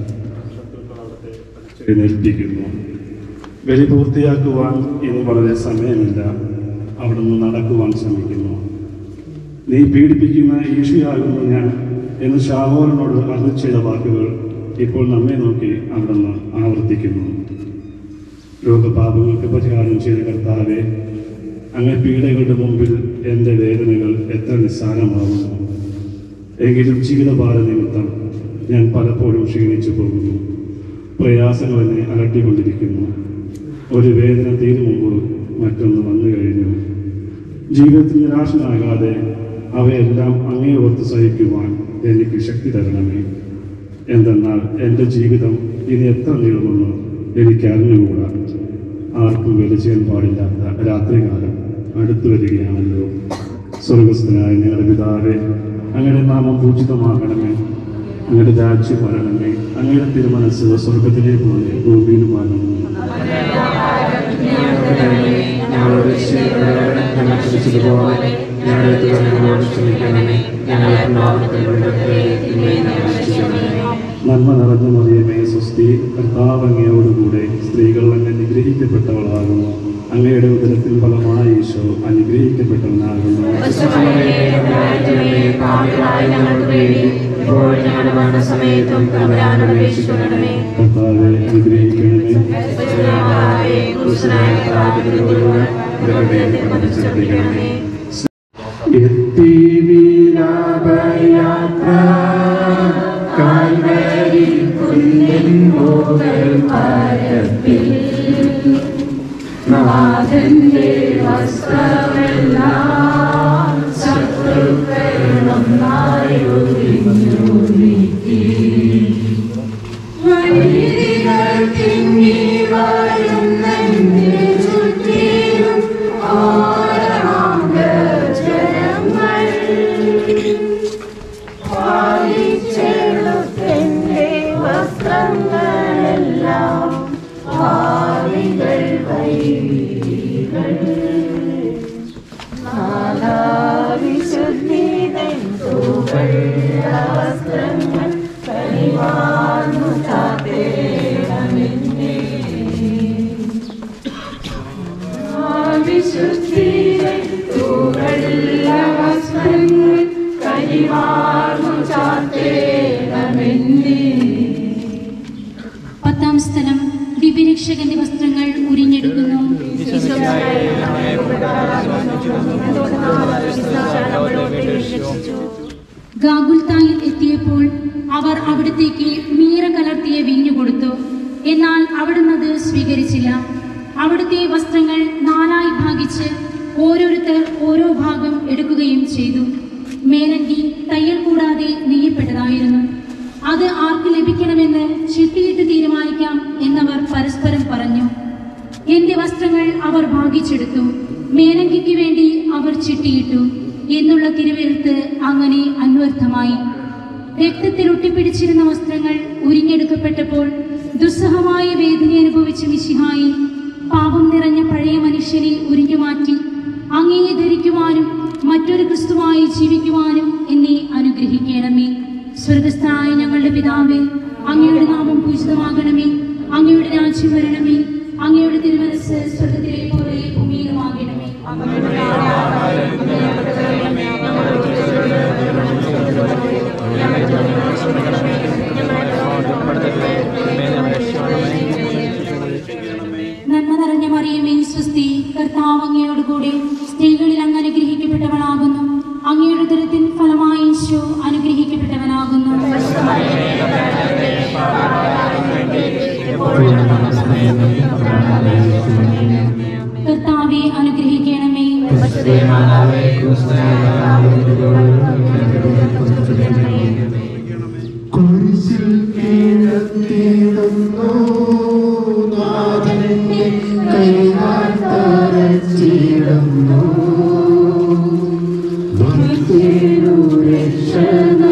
[SPEAKER 12] എഴുന്നേൽപ്പിക്കുന്നു. ബലി പൂർത്തിയാക്കുവാൻ ഇനി വളരെ സമയമില്ല. അവിടുന്ന് നടക്കുവാൻ ശ്രമിക്കുന്നു. നീ പീഡിപ്പിക്കുന്ന ഈശോയാകുന്നു ഞാൻ എന്ന് ശാമോനോട് അരുളി ചെയ്ത വാക്കുകൾ ഇപ്പോൾ നമ്മെ നോക്കി അവിടുന്ന് ആവർത്തിക്കുന്നു. രോഗപാപങ്ങൾക്ക് പരിഹാരം ചെയ്ത കർത്താവെ, അങ്ങ് പീഡകളുടെ മുമ്പിൽ എൻ്റെ വേദനകൾ എത്ര നിസ്സാരമാകുന്നു. എങ്കിലും ജീവിതഭാര നിമിത്തം ഞാൻ പലപ്പോഴും ക്ഷീണിച്ചു പോകുന്നു. പ്രയാസങ്ങൾ എന്നെ അലട്ടിക്കൊണ്ടിരിക്കുന്നു. ഒരു വേദന തീരും മുമ്പ് മറ്റൊന്ന് വന്നു കഴിഞ്ഞു. ജീവിതത്തിൽ നിരാശനാകാതെ അവയെല്ലാം അങ്ങേ ഓർത്ത് സഹിക്കുവാൻ എനിക്ക് ശക്തി തരണമേ. എന്തെന്നാൽ എൻ്റെ ജീവിതം ഇനി എത്ര നീളുമെന്ന് എനിക്ക് അറിഞ്ഞുകൂടാ. ആർക്കും വില ചെയ്യാൻ പാടില്ലാത്ത രാത്രികാലം അടുത്തു വരികയാണല്ലോ. സ്വർഗസ്ഥനായ ഞങ്ങളുടെ പിതാവേ, അങ്ങയുടെ നാമം പൂജിതമാകണമേ. അങ്ങയുടെ രാജ്യം വരണമേ. അങ്ങയുടെ തിരുമനസ് സ്വർഗത്തിലെ പോലെ ഭൂമിയിലുമാകണമേ. നന്മ നിറഞ്ഞ മറിയമേ, സ്വസ്തി, കർത്താവ് അങ്ങയോടുകൂടെ സ്ത്രീകൾ അങ്ങ് അനുഗ്രഹിക്കപ്പെട്ടവളാകുന്നു. അങ്ങയുടെ ഉദരത്തിൽ ഫലമായ ഈശോ അനുഗ്രഹിക്കപ്പെട്ടവനാകുന്നു. കർത്താവെ അനുഗ്രഹിക്കണമേ.
[SPEAKER 11] നാഥന്റെ വസ്ത്രമെല്ലാം ശത്രുക്കളൊന്നായി ഒഴിഞ്ഞു നീക്കി. വൈരികൾ തിങ്ങി വരുന്നെന്നെ ചുറ്റിലും ആഴമാംഗജനങ്ങൾ വാരിച്ചെടുത്തെന്റെ വസ്ത്രങ്ങളെല്ലാം ഭാവികൾ വൈരികൾ. നാദാവിശുദ്ധിതൻ തൂവെള്ള വസ്ത്രങ്ങൾ കനിവാർന്നു ചാർത്തേണമെന്നേ. വിശുദ്ധിതൻ തൂവെള്ള വസ്ത്രങ്ങൾ കനിവാർന്നു ചാർത്തേണമെന്നേ.
[SPEAKER 13] രക്ഷകന്റെ വസ്ത്രങ്ങൾ ഉരിഞ്ഞെടുക്കുന്നു. ഗാഗുൽത്തായിൽ എത്തിയപ്പോൾ അവർ അവിടത്തേക്ക് മീറ കലർത്തിയ വീഞ്ഞു കൊടുത്തു. എന്നാൽ അവിടുന്ന് അത് സ്വീകരിച്ചില്ല. അവിടുത്തെ വസ്ത്രങ്ങൾ 4 ഭാഗിച്ച് ഓരോരുത്തർ ഓരോ ഭാഗം എടുക്കുകയും ചെയ്തു. മേലങ്കി തയ്യൽ കൂടാതെ നെയ്യപ്പെട്ടതായിരുന്നു. അത് ആർക്ക് ലഭിക്കണമെന്ന് ചിട്ടിയിട്ട് തീരുമാനിക്കാം എന്നവർ പരസ്പരം പറഞ്ഞു. എന്റെ വസ്ത്രങ്ങൾ അവർ ഭാഗിച്ചെടുത്തു, മേലങ്കിക്ക് വേണ്ടി അവർ ചിട്ടിയിട്ടു എന്നുള്ള തിരുവെഴുത്ത് അങ്ങനെ അന്വർത്ഥമായി. രക്തത്തിൽ ഒട്ടിപ്പിടിച്ചിരുന്ന വസ്ത്രങ്ങൾ ഉരിഞ്ഞെടുക്കപ്പെട്ടപ്പോൾ ദുസ്സഹമായ വേദന അനുഭവിച്ച മിശിഹായി, പാപം നിറഞ്ഞ പഴയ മനുഷ്യനെ ഉരിഞ്ഞുമാറ്റി അങ്ങയെ ധരിക്കുവാനും മറ്റൊരു ക്രിസ്തുവായി ജീവിക്കുവാനും എന്നെ അനുഗ്രഹിക്കണമേ. സ്വർഗസ്ഥനായ ഞങ്ങളുടെ പിതാവേ, അങ്ങയുടെ നാമം പൂജിതമാകണമേ. അങ്ങയുടെ രാജ്യം വരണമേ. അങ്ങയുടെ തിരുമനസ്സ് സ്വർഗത്തിലെ പോലെ ഭൂമിയിലുമാകണമേ. നന്മ നിറഞ്ഞ മറിയമേ സ്വസ്തി, കർത്താവ് അങ്ങയോടുകൂടി സ്ത്രീകളിൽ അങ്ങ് അനുഗ്രഹിക്കപ്പെട്ടവളാകുന്നു. അങ്ങയുടെ ഉദരത്തിൻ ഫലമായി ഈശോ അനുഗ്രഹിക്കപ്പെട്ടവനാകുന്നു. കർത്താവെ അനുഗ്രഹിക്കണമേ.
[SPEAKER 9] കുരിശിൽ കിടത്തിയിടുന്നു നാഥനെ, കൈകാൽ തറച്ചിടുന്നു. രക്ഷ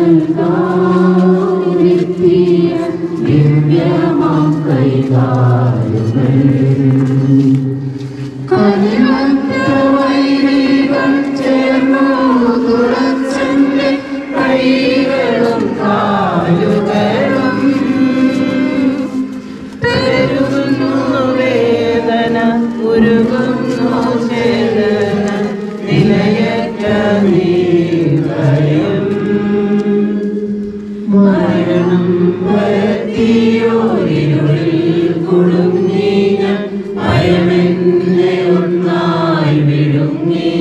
[SPEAKER 9] നൽകിയ ദിവ്യമാം കൈകാലുകൾ കനിവത്ത വൈരികൾ ചേർന്നു തുളച്ചെന്റെ കൈകളും കാലുകളും. പെരുകുന്നു വേദന, ഉരുകുന്നു ചേതന, നിലയറ്റ നീലയം. മരണം പരത്തിയോരിരുളിൽ കുടുങ്ങി ഞാൻ, ഭയമെന്നെ ഒന്നായി വിഴുങ്ങി.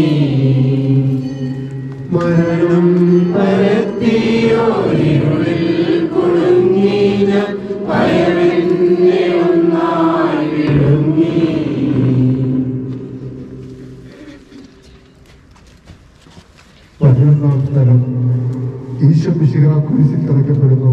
[SPEAKER 9] മരണം പരത്തിയോരിരുളിൽ കുടുങ്ങി ഞാൻ, ഭയമെന്നെ ഒന്നായി വിഴുങ്ങി.
[SPEAKER 6] പതിനൊന്നാം സ്ഥലം ഈശോ മിശിഹ കുരിശിൽ തറയ്ക്കപ്പെടുന്നു.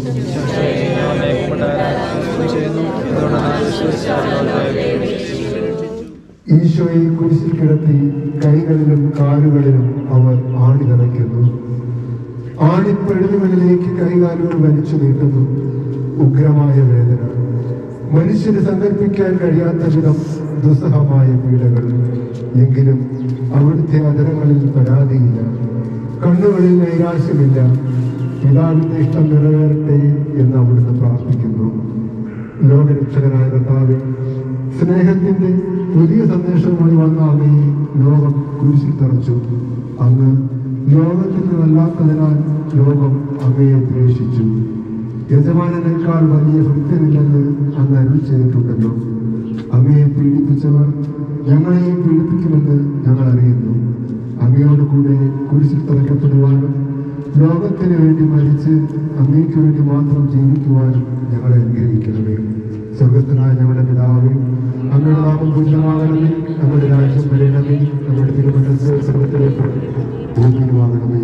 [SPEAKER 6] ഈശോയെ കുരിശിൽ കിടത്തി കൈകളിലും കാലുകളിലും അവർ ആണി തറയ്ക്കുന്നു. ആണിപ്പഴുതുകളിലേക്ക് കൈകാലുകൾ വലിച്ചു നീട്ടുന്നു. ഉഗ്രമായ വേദന, മനുഷ്യന് സങ്കല്പിക്കാൻ കഴിയാത്ത വിധം ദുസ്സഹമായ പീഡകൾ. എങ്കിലും അവിടുത്തെ അധരങ്ങളിൽ പരാതിയില്ല, കണ്ണുകളിൽ നൈരാശ്യമില്ല. പിതാവിന്റെ ഇഷ്ടം നിറവേറട്ടെ എന്ന് അവിടുന്ന് പ്രാർത്ഥിക്കുന്നു. ലോകരക്ഷകനായ കർത്താവേ, സ്നേഹത്തിന്റെ പുതിയ സന്ദേശവുമായി വന്ന അങ്ങയെ ലോകം കുരിശിൽ തറച്ചു. അങ്ങ് ലോകത്തിന് നല്ലാത്തതിനാൽ ലോകം അങ്ങയെ ദ്വേഷിച്ചു. യജമാനേക്കാൾ വലിയ ഭൃത്യനില്ലെന്ന് അങ്ങ് അരുളി ചെയ്തിട്ടുണ്ടല്ലോ. അങ്ങയെ പീഡിപ്പിച്ചവർ ഞങ്ങളെയും പീഡിപ്പിക്കുമെന്ന് ഞങ്ങൾ അറിയുന്നു. അങ്ങയോട് കൂടെ കുരിശിൽ തറയ്ക്കപ്പെടുവാനും ലോകത്തിന് വേണ്ടി മരിച്ച് അങ്ങേക്ക് വേണ്ടി മാത്രം ജീവിക്കുവാനും ഞങ്ങളെ അനുഗ്രഹിക്കണമേ. സ്വർഗസ്ഥനായ ഞങ്ങളുടെ പിതാവേ, അങ്ങയുടെ നാമം പൂജിതമാകണമേ. നമ്മുടെ രാജ്യം വരണമേ. നമ്മുടെ തിരുമനസ്സ് സ്വർഗത്തിലെ പോലെ ഭൂമിയിലുമാകണമേ.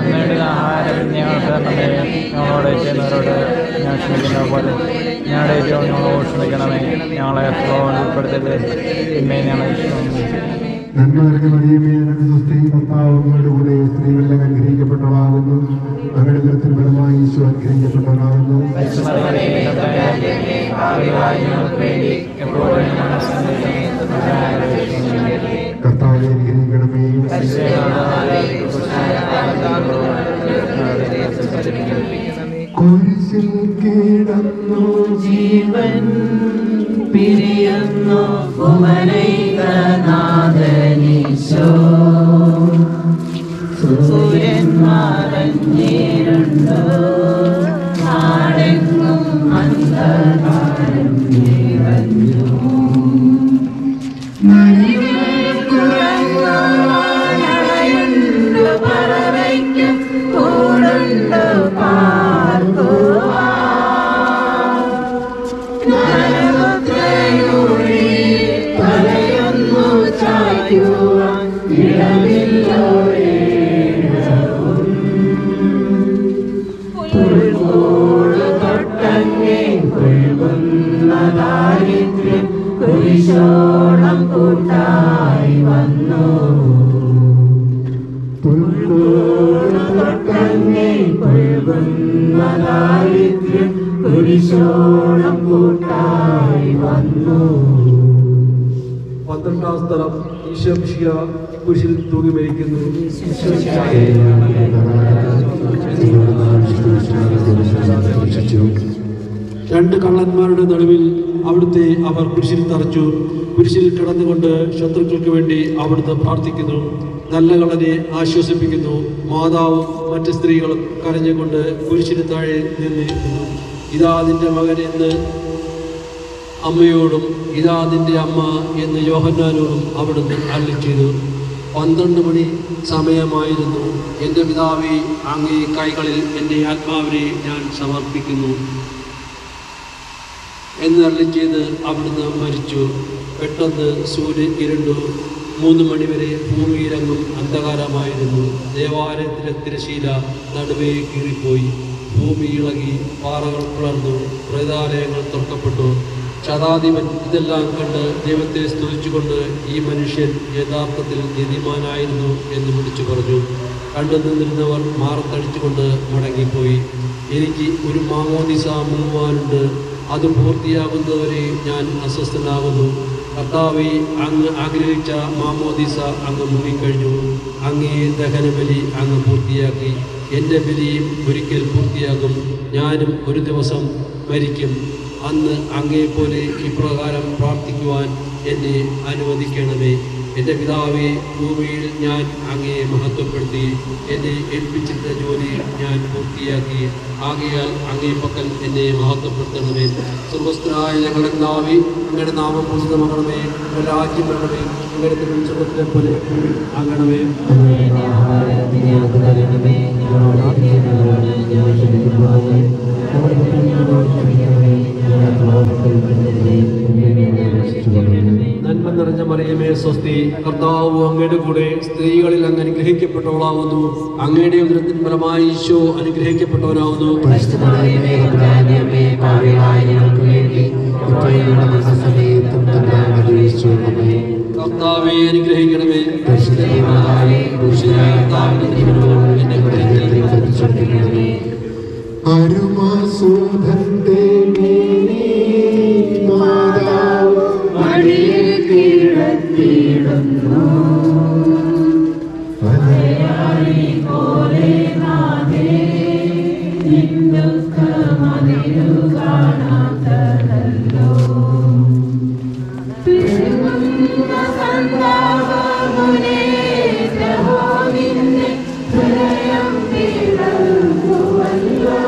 [SPEAKER 14] ഞങ്ങളോട് ചെയ്യുന്നവരോട് ഞാൻ ക്ഷമിക്കുന്ന പോലെ ഞങ്ങളുടെ ഏറ്റവും ഞങ്ങളോട് ക്ഷമിക്കണമേ. ഞങ്ങളെ ഉൾപ്പെടുത്തരുത്.
[SPEAKER 6] നന്മ നിറഞ്ഞ മറിയമേ, നിനക്ക് സ്വസ്തി, കർത്താവ് അങ്ങയുടെ കൂടെ സ്ത്രീകളിലും അനുഗ്രഹിക്കപ്പെട്ടവളാകുന്നു. അങ്ങയുടെ ഉദരത്തിൻ ഫലമായി ഈശോ അനുഗ്രഹിക്കപ്പെട്ടവനാകുന്നു. കർത്താവെ അനുഗ്രഹിക്കണമേ. കുരിശിൽ കിടന്നു
[SPEAKER 11] ജീവൻ പിരിയുന്നു ഉപനൈകനാഥനീശോ. സൂര്യൻ മറഞ്ഞിരുണ്ടോ, നാടെങ്ങും അന്ധകാരം നിറഞ്ഞു.
[SPEAKER 9] പ്രാപിക്കുവാൻ ഇടമില്ലോരേടവും പുൽക്കോട് തൊട്ടങ്ങേ കൊഴുകുന്ന ദാരിദ്ര്യം കുരിശോളം കൂട്ടായി വന്നു പുൽക്കോട് തൊട്ടങ്ങേ കൊഴുകുന്ന ദാരിദ്ര്യം കുരിശോളം കൂട്ടായി വന്നു.
[SPEAKER 15] 12-ാം സ്ഥലം ഈശോ മിശിഹ കുരിശിൽ തൂങ്ങി മരിക്കുന്നു. രണ്ട് കള്ളന്മാരുടെ നടുവിൽ അവിടുത്തെ അവർ കുരിശിൽ തറച്ചു. കുരിശിൽ കിടന്നുകൊണ്ട് ശത്രുക്കൾക്ക് വേണ്ടി അവിടുന്ന് പ്രാർത്ഥിക്കുന്നു. നല്ല കള്ളനെ ആശ്വസിപ്പിക്കുന്നു. മാതാവും മറ്റ് സ്ത്രീകളും കരഞ്ഞുകൊണ്ട് കുരിശിന് താഴെ നിന്നിരിക്കുന്നു. ഇതാ നിന്റെ മകൻ എന്ന് അമ്മയോടും ഇതാ നിന്റെ അമ്മ എന്ന് യോഹന്നാനോടും അവിടുന്ന് അരുളി ചെയ്തു. 12 മണി സമയമായിരുന്നു. എൻ്റെ പിതാവേ, അങ്ങേ കൈകളിൽ എൻ്റെ ആത്മാവിനെ ഞാൻ സമർപ്പിക്കുന്നു എന്നരുളി ചെയ്ത് അവിടുന്ന് മരിച്ചു. പെട്ടെന്ന് സൂര്യൻ ഇരുണ്ടു. 3 മണിവരെ ഭൂമിയിലെങ്ങും അന്ധകാരമായിരുന്നു. ദേവാലയത്തിലെ തിരശീല നടുവേ കീറിപ്പോയി. ഭൂമി ഇളകി, പാറകൾ പിളർന്നു, പ്രേതാലയങ്ങൾ തുറക്കപ്പെട്ടു. ശതാധിപൻ ഇതെല്ലാം കണ്ട് ദൈവത്തെ സ്തുതിച്ചുകൊണ്ട് ഈ മനുഷ്യൻ യഥാർത്ഥത്തിൽ നീതിമാനായിരുന്നു എന്ന് വിളിച്ചു പറഞ്ഞു. കണ്ടു നിന്നിരുന്നവർ മാറത്തടിച്ചുകൊണ്ട് മടങ്ങിപ്പോയി. എനിക്ക് ഒരു മാമോദിസ മുങ്ങുവാനുണ്ട്. അത് പൂർത്തിയാകുന്നവരെ ഞാൻ അസ്വസ്ഥനാകുന്നു. കർത്താവേ, അങ്ങ് ആഗ്രഹിച്ച മാമോദിസ അങ്ങ് മുങ്ങിക്കഴിഞ്ഞു. അങ്ങേ ദഹനബലി അങ്ങ് പൂർത്തിയാക്കി. എൻ്റെ ബലിയും ഒരിക്കൽ പൂർത്തിയാകും. ഞാനും ഒരു ദിവസം മരിക്കും. അന്ന് അങ്ങേപ്പോലെ ഇപ്രകാരം പ്രാർത്ഥിക്കുവാൻ എന്നെ അനുവദിക്കണമേ. എൻ്റെ പിതാവേ, ഭൂമിയിൽ ഞാൻ അങ്ങയെ മഹത്വപ്പെടുത്തി. എന്നെ ഏൽപ്പിച്ചിരുന്ന ജോലി ഞാൻ പൂർത്തിയാക്കി. ആകയാൽ അങ്ങേ പക്കൽ എന്നെ മഹത്വപ്പെടുത്തണമേ. സ്വർഗസ്ഥനായ ഞങ്ങളുടെ പിതാവേ, അങ്ങയുടെ നാമം പൂജിതമാകണമേ. അങ്ങയുടെ രാജ്യം വരണമേ. അങ്ങയുടെ തിരുവചനത്തിലെ പോലെ ആകണമേ. നന്മ നിറഞ്ഞ മറിയമേ സ്വസ്തി, കർത്താവ് അങ്ങയുടെ കൂടെ, സ്ത്രീകളിൽ അങ്ങ് അനുഗ്രഹിക്കപ്പെട്ടവളാവുന്നു. അങ്ങയുടെ ഉദരത്തിൻ ഫലമായി ഈശോ അനുഗ്രഹിക്കപ്പെട്ടവനാവുന്നു. കർത്താവെ അനുഗ്രഹിക്കണമേ.
[SPEAKER 6] അരുമാസൂധന്റെ മാതാവ്
[SPEAKER 9] മടിയിൽ കിടത്തിയിടുന്നു. പോലെ നാഥേ, നിൻ ദുഃഖമതിരു കാണാത്തതല്ലോ. പെരുകുന്ന സന്താപമുനേ, പ്രഭോ നിന്നെ ഹൃദയം പിളർന്നുവല്ലോ.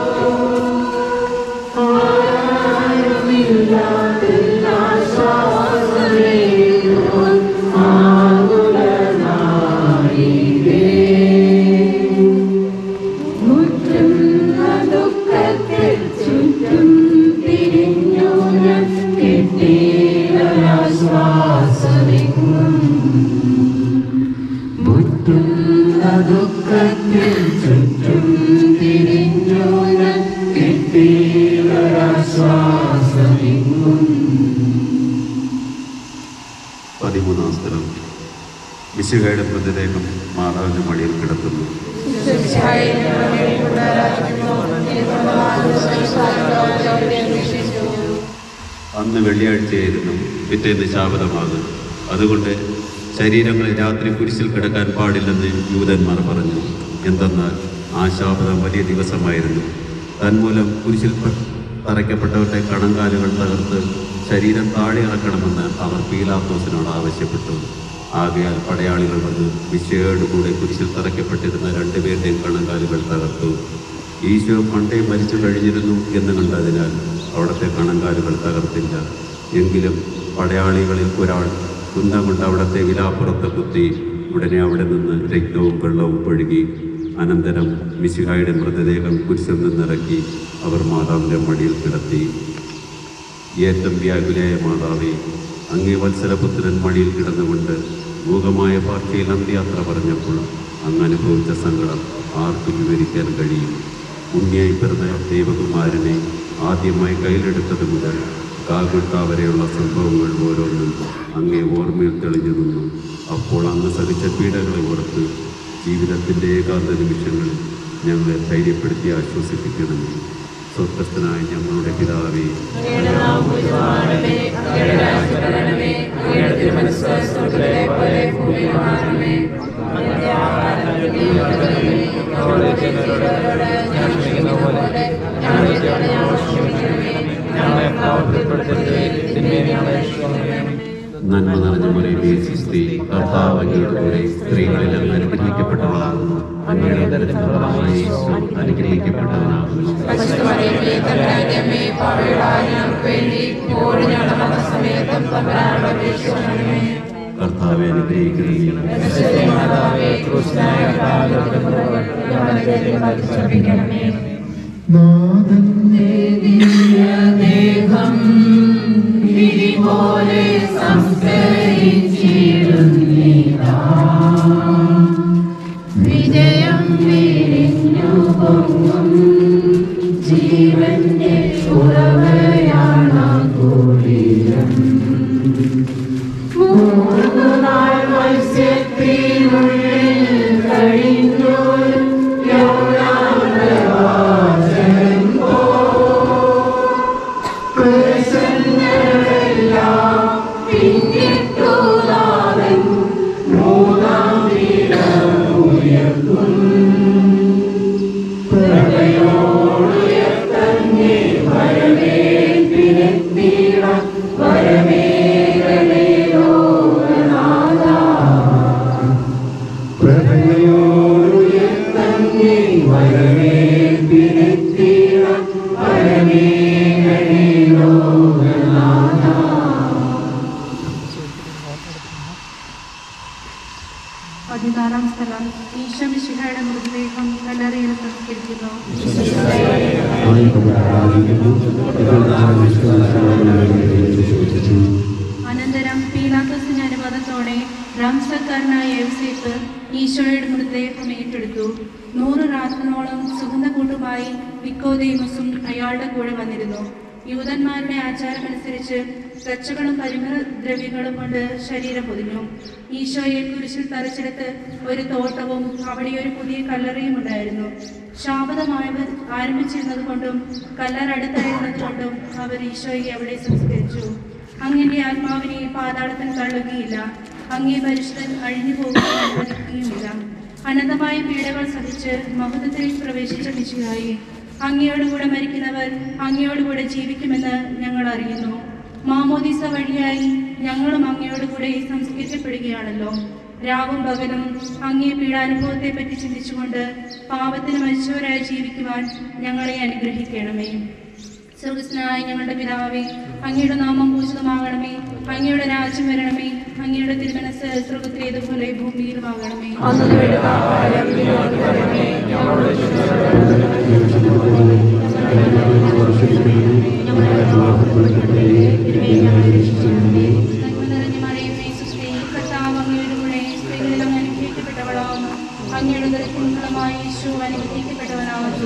[SPEAKER 9] ദുഃഖത്തിൽ ചുറ്റും തിരിഞ്ഞു ഞാൻ കിട്ടിയൊരാശ്വാസമെങ്ങും.
[SPEAKER 16] 13-ാം സ്ഥലം മിശിഹായുടെ മൃതദേഹം മാതാവിന്റെ മടിയിൽ കിടത്തുന്നു. അന്ന് വെള്ളിയാഴ്ചയായിരുന്നു. പിറ്റേന്ന് ശാബതമാകും. അതുകൊണ്ട് ശരീരങ്ങളെ രാത്രി കുരിശിൽ കിടക്കാൻ പാടില്ലെന്ന് യൂതന്മാർ പറഞ്ഞു. എന്തെന്നാൽ ആ ശാബതം വലിയ ദിവസമായിരുന്നു. തന്മൂലം കുരിശിൽ തറയ്ക്കപ്പെട്ടവരുടെ കണങ്കാലുകൾ തകർത്ത് ശരീരം താഴെ ഇറക്കണമെന്ന് അവർ പീലാത്തോസിനോട് ആവശ്യപ്പെട്ടു. ആകയാൽ പടയാളികൾ വന്ന് മിശിഹായോട് കൂടെ കുരിശിൽ തറയ്ക്കപ്പെട്ടിരുന്ന 2 പേരുടെയും കണങ്കാലുകൾ തകർത്തു. ഈശോ പണ്ടേ മരിച്ചു കഴിഞ്ഞിരുന്നു എന്ന് കണ്ടതിനാൽ അവിടുത്തെ കണങ്കാലുകൾ തകർത്തില്ല. എങ്കിലും പടയാളികളിൽ ഒരാൾ കുന്തം കൊണ്ട് അവിടുത്തെ വിലാപ്പുറത്ത് കുത്തി. ഉടനെ അവിടെ നിന്ന് രക്തവും വെള്ളവും ഒഴുകി. അനന്തരം മിശിഹായുടെ മൃതദേഹം കുരിശിൽ നിന്നിറക്കി അവർ മാതാവിൻ്റെ മടിയിൽ കിടത്തി. ഏറ്റവും വ്യാകുലയായ മാതാവേ, അങ്ങേ വത്സലപുത്രൻ മടിയിൽ കിടന്നുകൊണ്ട് മൂകമായ പാർട്ടിയിൽ അന്ത്യയാത്ര പറഞ്ഞപ്പോൾ അങ്ങ് അനുഭവിച്ച സങ്കടം ആർക്കും വിവരിക്കാൻ കഴിയും. ഉണ്ണിയായി പിറന്ന ദൈവകുമാരനെ ആദ്യമായി കയ്യിലെടുത്തത് മുതൽ കാൽകുട്ട വരെയുള്ള സംഭവങ്ങൾ ഓരോന്നും അങ്ങേ ഓർമ്മയിൽ തെളിഞ്ഞു നിന്നു. അപ്പോൾ അങ്ങ് സഹിച്ച പീഡകളെ ഓർത്ത് ജീവിതത്തിൻ്റെ ഏകാന്ത നിമിഷങ്ങളിൽ ഞങ്ങളെ ധൈര്യപ്പെടുത്തി ആശ്വസിപ്പിക്കണമേ. സ്വർഗസ്ഥനായ ഞങ്ങളുടെ പിതാവേ, നന്മ നിറഞ്ഞ മറിയമേ സ്വസ്തി, കർത്താവ് അങ്ങയുടെ കൂടെ സ്ത്രീകളിൽ അങ്ങ് അനുഗ്രഹിക്കപ്പെട്ടവളാകുന്നു. അങ്ങയുടെ ഉദരത്തിൻ ഫലമായി യേശു അനുഗ്രഹിക്കപ്പെട്ടവനാകുന്നു. കർത്താവെ അനുഗ്രഹിക്കണമേ.
[SPEAKER 9] ദേഹം പോലെ സംസ്കരിച്ചിടുന്നിതാ, വിജയം വിരിഞ്ഞു പൊങ്ങും ജീവന്റെ ഉറവയാണ് കുടീരം. 3 നാൾ മത്സ്യത്തിനുള്ളിൽ കഴിഞ്ഞു
[SPEAKER 13] പതിനാലാം സ്ഥലം ഈശോ മിശിഹായുടെ മൃതദേഹം കല്ലറയിൽ സംസ്കരിക്കുന്നു. അനന്തരം പീലാത്തോസിന്റെ അനുവാദത്തോടെ രാംസക്കാരനായ യോസേഫ് ഈശോയുടെ മൃതദേഹം ഏറ്റെടുത്തു. 100 രാത്രിയോളം സുഗന്ധകൂട്ടുമായി നിക്കോദേമസും അയാളുടെ കൂടെ വന്നിരുന്നു. യൂതന്മാരുടെ ആചാരമനുസരിച്ച് കച്ചകളും പരിമളദ്രവ്യങ്ങളും കൊണ്ട് ശരീരം പൊതിഞ്ഞു. ഈശോയെ കുരിശിൽ തറച്ചെടുത്ത് ഒരു തോട്ടവും അവിടെ ഒരു പുതിയ കല്ലറയും ഉണ്ടായിരുന്നു. ശാപതമായവർ ആരംഭിച്ചിരുന്നത് കൊണ്ടും കല്ലറ അടുത്തായിരുന്നത് കൊണ്ടും അവർ ഈശോയെ അവിടെ സംസ്കരിച്ചു. അങ്ങന്റെ ആത്മാവിനെ പാതാളത്തിൽ തള്ളുകയില്ല, അങ്ങേ പരിശുദ്ധൻ അഴിഞ്ഞു പോകുകയും അനുവദിക്കുകയുമില്ല. അനന്തമായ പീഡകൾ സഹിച്ച് മഹത്വത്തിൽ പ്രവേശിച്ച മിശിഹായെ, അങ്ങയോടുകൂടെ മരിക്കുന്നവർ അങ്ങയോടുകൂടെ ജീവിക്കുമെന്ന് ഞങ്ങൾ അറിയുന്നു. മാമോദീസ വഴിയായി ഞങ്ങളും അങ്ങയോടുകൂടെ സംസ്കരിക്കപ്പെടുകയാണല്ലോ. രാവും പകലും അങ്ങേ പീഡാനുഭവത്തെ പറ്റി ചിന്തിച്ചുകൊണ്ട് പാപത്തിന് മരിച്ചവരായി ജീവിക്കുവാൻ ഞങ്ങളെ അനുഗ്രഹിക്കണമേ. സ്വർഗസ്ഥനായ ഞങ്ങളുടെ പിതാവേ, അങ്ങയുടെ നാമം പൂജിതമാകണമേ. അങ്ങയുടെ രാജ്യം വരണമേ. അങ്ങയുടെ തിരുമനസ്സ് സ്വർഗത്തിലേതുപോലെ ഭൂമിയിലുമാകണമേ. അങ്ങയുടെ ദുരിതഫലമായി യേശു അനുഗ്രഹിക്കപ്പെട്ടവനാകുന്നു.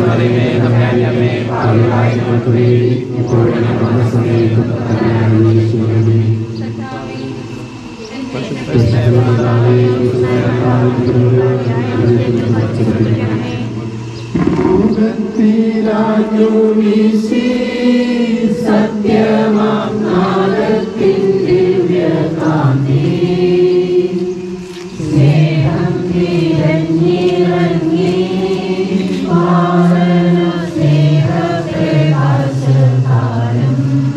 [SPEAKER 9] സത്യമാം നാദത്തിൻ ദിവ്യകാന്തി സ്നേഹം നിറഞ്ഞിറങ്ങി പാവന സ്നേഹപ്രകാശകാലം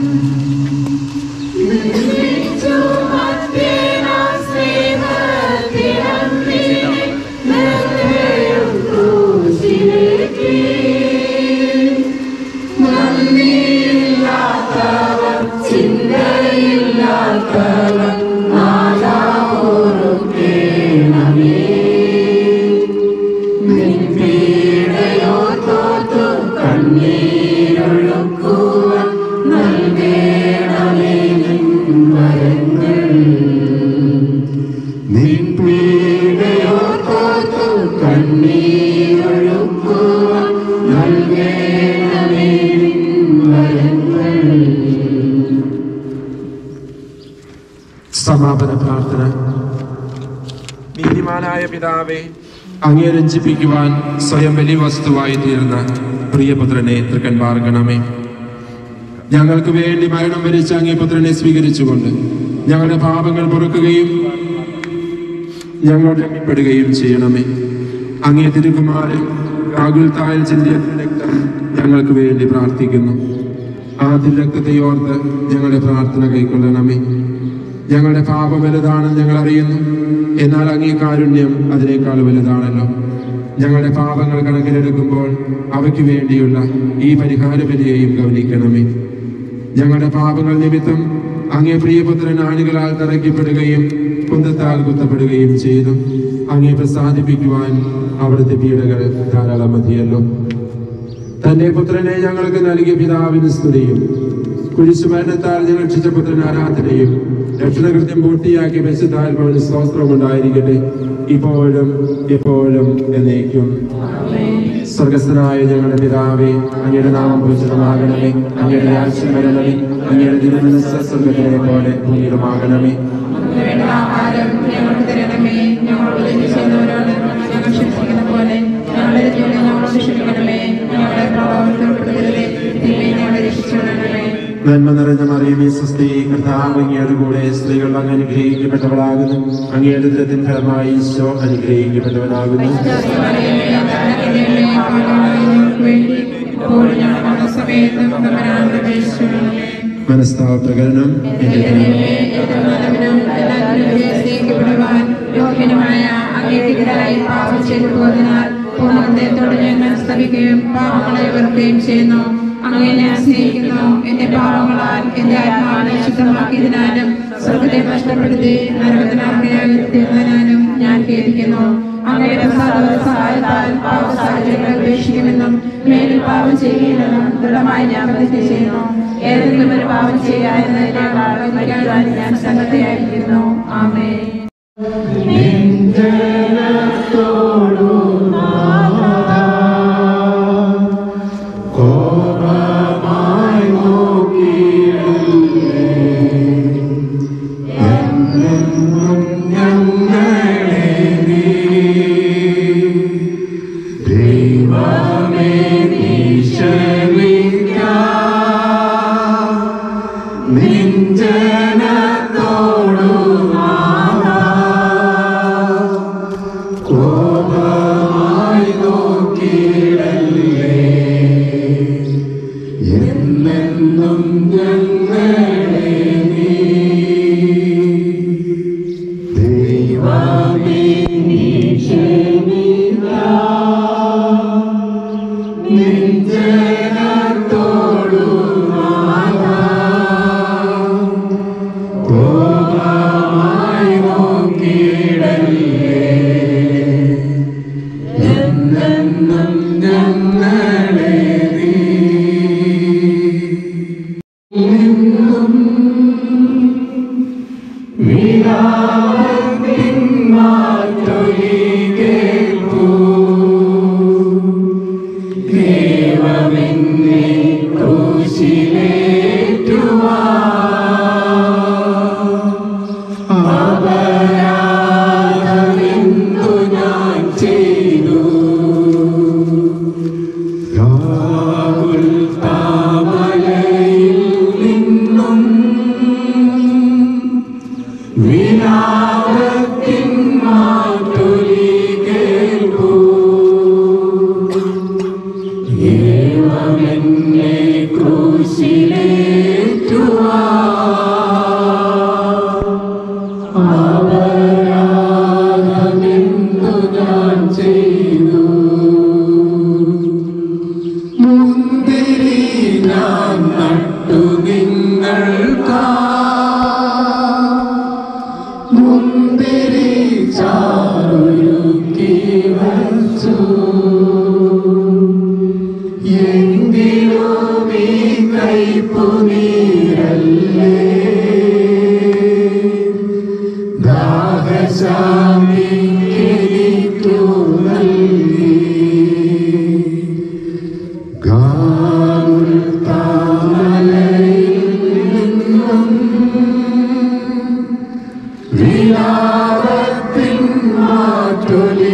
[SPEAKER 9] വിളിച്ചു മധ്യേന സ്നേഹത്തിരമ്പിനെ നിർഭയം ക്രൂശിലേക്ക് നന്ദിയിൽ
[SPEAKER 5] സമാപന പ്രാർത്ഥന. നീതിമാനായ പിതാവേ, അങ്ങേ രഞ്ജിപ്പിക്കുവാൻ സ്വയം വലിയ വസ്തുവായി തീർന്ന പ്രിയപുത്രനെ തൃക്കൺ പാർക്കണമേ. ഞങ്ങൾക്ക് വേണ്ടി മരണം വരിച്ച അങ്ങേ പുത്രനെ സ്വീകരിച്ചുകൊണ്ട് ഞങ്ങളുടെ പാപങ്ങൾ പൊറുക്കുകയും ഞങ്ങളോട് രമ്യപ്പെടുകയും ചെയ്യണമേ. അങ്ങേ തിരുകുമാരൻ ഗാഗുൽത്തായിൽ ചിന്തിയ രക്തം ഞങ്ങൾക്ക് വേണ്ടി പ്രാർത്ഥിക്കുന്നു. ആ തിരക്തത്തെ ഓർത്ത് ഞങ്ങളുടെ പ്രാർത്ഥന കൈക്കൊള്ളണമേ. ഞങ്ങളുടെ പാപം വലുതാണെന്ന് ഞങ്ങൾ അറിയുന്നു, എന്നാൽ അങ്ങേ കാരുണ്യം അതിനേക്കാൾ വലുതാണല്ലോ. ഞങ്ങളുടെ പാപങ്ങൾ കണക്കിലെടുക്കുമ്പോൾ അവയ്ക്ക് വേണ്ടിയുള്ള ഈ പരിഹാര ബലിയെയും ഗൗനിക്കണമേ. ഞങ്ങളുടെ പാപങ്ങൾ നിമിത്തം അങ്ങേ പ്രിയപുത്രൻ ആണികളാൽ തറയ്ക്കപ്പെടുകയും കുന്തത്താൽ കുത്തപ്പെടുകയും ചെയ്തു. അങ്ങേ പ്രസാദിപ്പിക്കുവാൻ അവിടുത്തെ പീഡകൾ ധാരാളം മതിയല്ലോ. തന്റെ പുത്രനെ ഞങ്ങൾക്ക് നൽകിയ പിതാവിന് സ്തുതിയും കുരിശുമരണത്താൽ ഞങ്ങൾ രക്ഷിച്ച പുത്രന് ആരാധനയും രക്ഷണകൃത്യം പൂർത്തിയാക്കിയ പരിശുദ്ധാത്മാവിന് സ്തോത്രം ഉണ്ടായിരിക്കട്ടെ, ഇപ്പോഴും എപ്പോഴും എന്നേക്കും. സ്വർഗസ്ഥനായ ഞങ്ങളുടെ പിതാവേ, അങ്ങയുടെ നാമം പൂജിതമാകണമേ. അങ്ങയുടെ രാജ്യം വരണമേ. അങ്ങയുടെ തിരുമനസ്സ് സ്വർഗ്ഗത്തിലെ പോലെ ഭൂമിയിലുമാകണമേ.
[SPEAKER 4] ആഹാരം ഞങ്ങൾക്ക് തരണമേ. ഞങ്ങളോട് തെറ്റ് ചെയ്യുന്നവരോട് ഞങ്ങൾ ക്ഷമിക്കുന്ന പോലെ ഞങ്ങളുടെ തെറ്റുകളെ ഞങ്ങളോട് ക്ഷമിക്കണമേ. ഞങ്ങളെ പ്രലോഭനത്തിൽ ഉൾപ്പെടുത്തരുതേ, തിന്മയിൽ ഞങ്ങളെ രക്ഷിച്ചുകൊള്ളണമേ.
[SPEAKER 5] നന്മ നിറഞ്ഞ മറിയമേ, സ്വസ്തി, കർത്താവ് അങ്ങയുടെ കൂടെ സ്ത്രീകൾ അങ്ങ് അനുഗ്രഹിക്കപ്പെട്ടവളാകുന്നു. അങ്ങയുടെ ഉദരത്തിൻ ഫലമായി ഈശോ അനുഗ്രഹിക്കപ്പെട്ടവനാകുന്നു. മനസ്താവ പ്രകടനം.
[SPEAKER 4] യോഗ്യനുമായ അങ്ങേക്കെതിരായി പാപം ചെയ്തു പോകുന്നതിനാൽ പൂർണ്ണഹൃദയത്തോടെ ഞാൻ മനസ്തപിക്കുകയും പാപങ്ങളെ വെറുക്കുകയും ചെയ്യുന്നു. അങ്ങനെ ഞാൻ സ്നേഹിക്കുന്നു. എന്റെ പാപങ്ങളാൽ എന്റെ ആത്മാവിനെ ശുദ്ധമാക്കിയതിനാലും സ്വർഗ്ഗത്തെ നഷ്ടപ്പെടുത്തി നരകത്തിനാർക്കയായി തീർന്നതിനാലും ഞാൻ ഖേദിക്കുന്നു. അങ്ങയുടെ സഹായത്താൽ പാപ സാഹചര്യങ്ങളെ ഉപേക്ഷിക്കുമെന്നും മേലിൽ പാപം ചെയ്യുകയില്ലെന്നും ദൃഢമായി ഞാൻ പ്രതിജ്ഞ ചെയ്യുന്നു. ഏതെങ്കിലും ഒരു പാപം ചെയ്യാതിരുന്നതിനേക്കാൾ മരിക്കുവാൻ ഞാൻ സന്നദ്ധയായിരിക്കുന്നു. ആമേൻ.
[SPEAKER 6] ഗാഗുൽത്താമലയിൽ
[SPEAKER 9] കാറ്റൊലി